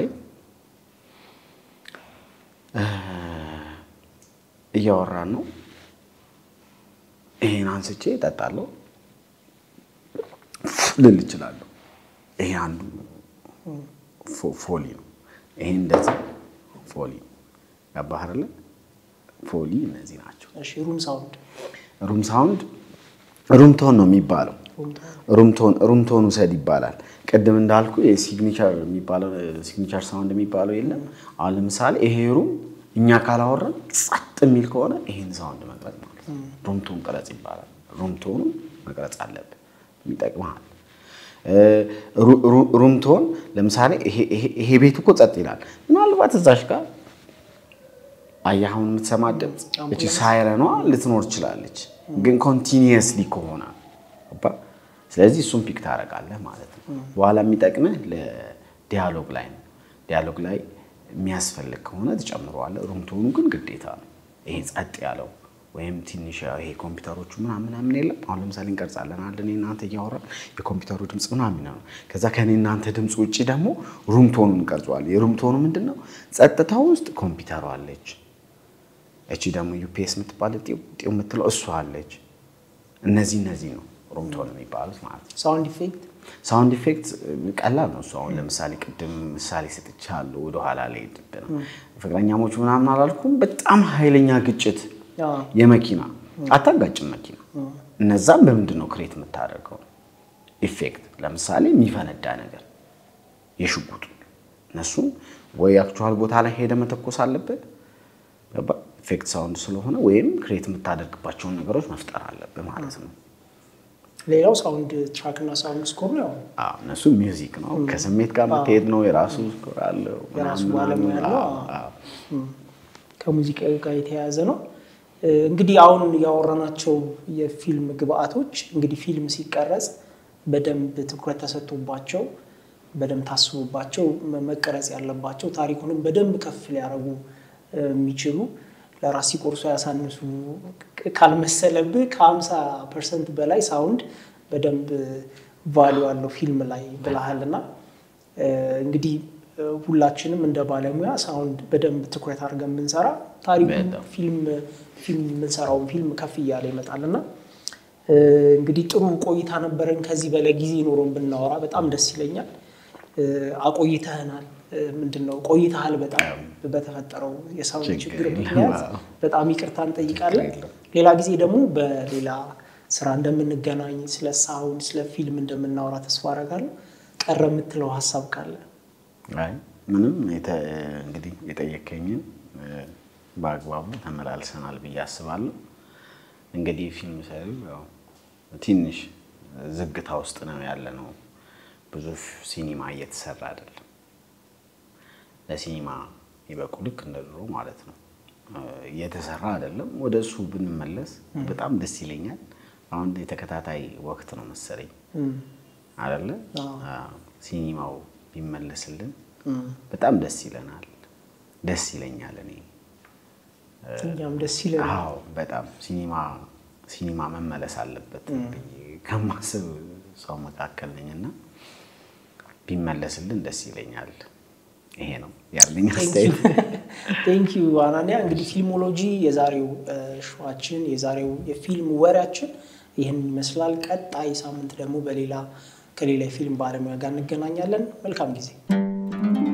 እያወራን ነው ይሄን አንስቼ እጠጣለሁ ልል እችላለሁ ይሄ አንዱ ፎሊ ነው ይሄ እንደዚህ ፎሊ ያባህርለ ፎሊ እነዚህ ናቸው እሺ ሩም ሳውንድ ሩም ሳውንድ ሩም ቶን ነው የሚባለው ሩም ቶን ሩም ቶን ውሰድ ይባላል ቀደም እንዳልኩ የሲግኒቸር የሚባለው ሲግኒቸር ሳውንድ የሚባለው የለም አሁን ለምሳሌ ይሄ ሩም እኛ ካላወራን ጸጥ የሚል ከሆነ ይሄን ሳውንድ መቅረጽ ማለት ነው ሩም ቶን ቀረጽ ይባላል ሩም ቶን መቅረጽ አለበት የሚጠቅማል ሩም ቶን ለምሳሌ ይሄ ይሄ ቤት እኮ ጸጥ ይላል ምናልባት እዛሽ ጋር አያሁን የምትሰማ ድምጽ እቺ ሳይረኗ ልትኖር ይችላልች ግን ኮንቲኒየስሊ ከሆነ አባ ስለዚህ እሱን ፒክ ታረጋለህ ማለት ነው በኋላ የሚጠቅምህ ለዲያሎግ ላይ ነው ዲያሎግ ላይ የሚያስፈልግ ከሆነ ተጨምሯል ሩም ቶኑ ግን ግዴታ ነው ይሄ ጸጥ ያለው ወይም ትንሽ ይሄ ኮምፒውተሮቹ ምናምን ምናምን የለም አሁን ለምሳሌ እንቀርጻለን አይደል እኔ እናንተ ያወራን የኮምፒውተሩ ድምጽ ምናምን ነው ከዛ ከኔ እናንተ ድምጽ ውጪ ደግሞ ሩም ቶኑን እንቀርጻለን የሩም ቶኑ ምንድነው ጸጥታው ውስጥ ኮምፒውተሩ አለች እቺ ደግሞ ዩፒኤስ የምትባል ጤው ጤው የምትለው እሷ አለች እነዚህ እነዚህ ነው ሩም ቶን የሚባሉት ማለት ነው ሳውንድ ኢፌክት ሳውንድ ኢፌክት ቀላል ነው እሱ አሁን ለምሳሌ ቅድም ምሳሌ ሰጥቻለሁ ወደ ኋላ ላይ ድብና ፍቅረኛሞች ምናምን አላልኩም በጣም ኃይለኛ ግጭት የመኪና አታጋጭም መኪና እነዛም በምንድነው ክሬት የምታደርገው ኢፌክት ለምሳሌ የሚፈነዳ ነገር የሽጉጥ እነሱ ወይ አክቹዋል ቦታ ላይ ሄደ መተኮስ አለበት ኢፌክት ሳውንድ ስለሆነ ወይም ክሬት የምታደርግባቸው ነገሮች መፍጠር አለበት ማለት ነው ሌላው ሳውንድ ትራክ እና ሳውንድ ስኮር ነው አዎ እነሱ ሚውዚክ ነው ከስሜት ጋር መሄድ ነው የራሱ ስኮር አለው የራሱ ባለሙያ ነው ከሙዚቃ ጋር የተያያዘ ነው እንግዲህ አሁን ያወራናቸው የፊልም ግብአቶች እንግዲህ ፊልም ሲቀረጽ በደንብ ትኩረት ተሰጥቶባቸው በደንብ ታስቦባቸው መቀረጽ ያለባቸው ታሪኩንም በደንብ ከፍ ሊያረጉ የሚችሉ ለራሲ ቆርሶ ያሳንሱ ካልመሰለብህ ከ50 ፐርሰንት በላይ ሳውንድ በደንብ ቫልዩ አለው ፊልም ላይ ብለሃልና እንግዲህ ሁላችንም እንደ ባለሙያ ሳውንድ በደንብ ትኩረት አድርገን ብንሰራ ታሪኩ ፊልም ፊልም ምንሰራው ፊልም ከፍ ይያለ ይመጣልና እንግዲህ ጥሩ ቆይታ ነበረን ከዚህ በላይ ጊዜ ኖሮን ብናወራ በጣም ደስ ይለኛል አቆይተናል ምንድነው ቆይታል በጣም በተፈጠረው የሳውንድ ችግር ምክንያት በጣም ይቅርታ እንጠይቃለን ሌላ ጊዜ ደግሞ በሌላ ስራ እንደምንገናኝ ስለ ሳውንድ ስለ ፊልም እንደምናወራ ተስፋ አደርጋለሁ ቀረ የምትለው ሐሳብ ካለ አይ ምንም እንግዲህ የጠየቀኝን በአግባቡ ተመላልሰናል ብዬ አስባለሁ እንግዲህ ፊልም ሰሪው ያው ትንሽ ዝግታ ውስጥ ነው ያለነው ብዙ ሲኒማ እየተሰራ አይደለም ለሲኒማ ይበቁልክ እንደድሮ ማለት ነው እየተሰራ አይደለም ወደሱ ብንመለስ በጣም ደስ ይለኛል አሁን የተከታታይ ወቅት ነው መሰለኝ አይደለ ሲኒማው ቢመለስልን በጣም ደስ ይለናል ደስ ይለኛል እኔ እኛም ደስ ይለናል አዎ በጣም ሲኒማ ሲኒማ መመለስ አለበት ከማስብ ሰው መካከል ነኝና ቢመለስልን ደስ ይለኛል ይሄ ነው ያለኝ አስተያየት ቴንክ ዩ አናንያ እንግዲህ ፊልሞሎጂ የዛሬው ሾዋችን የዛሬው የፊልም ወሬያችን ይሄን ይመስላል ቀጣይ ሳምንት ደግሞ በሌላ ከሌላ ፊልም ባለሙያ ጋር እንገናኛለን መልካም ጊዜ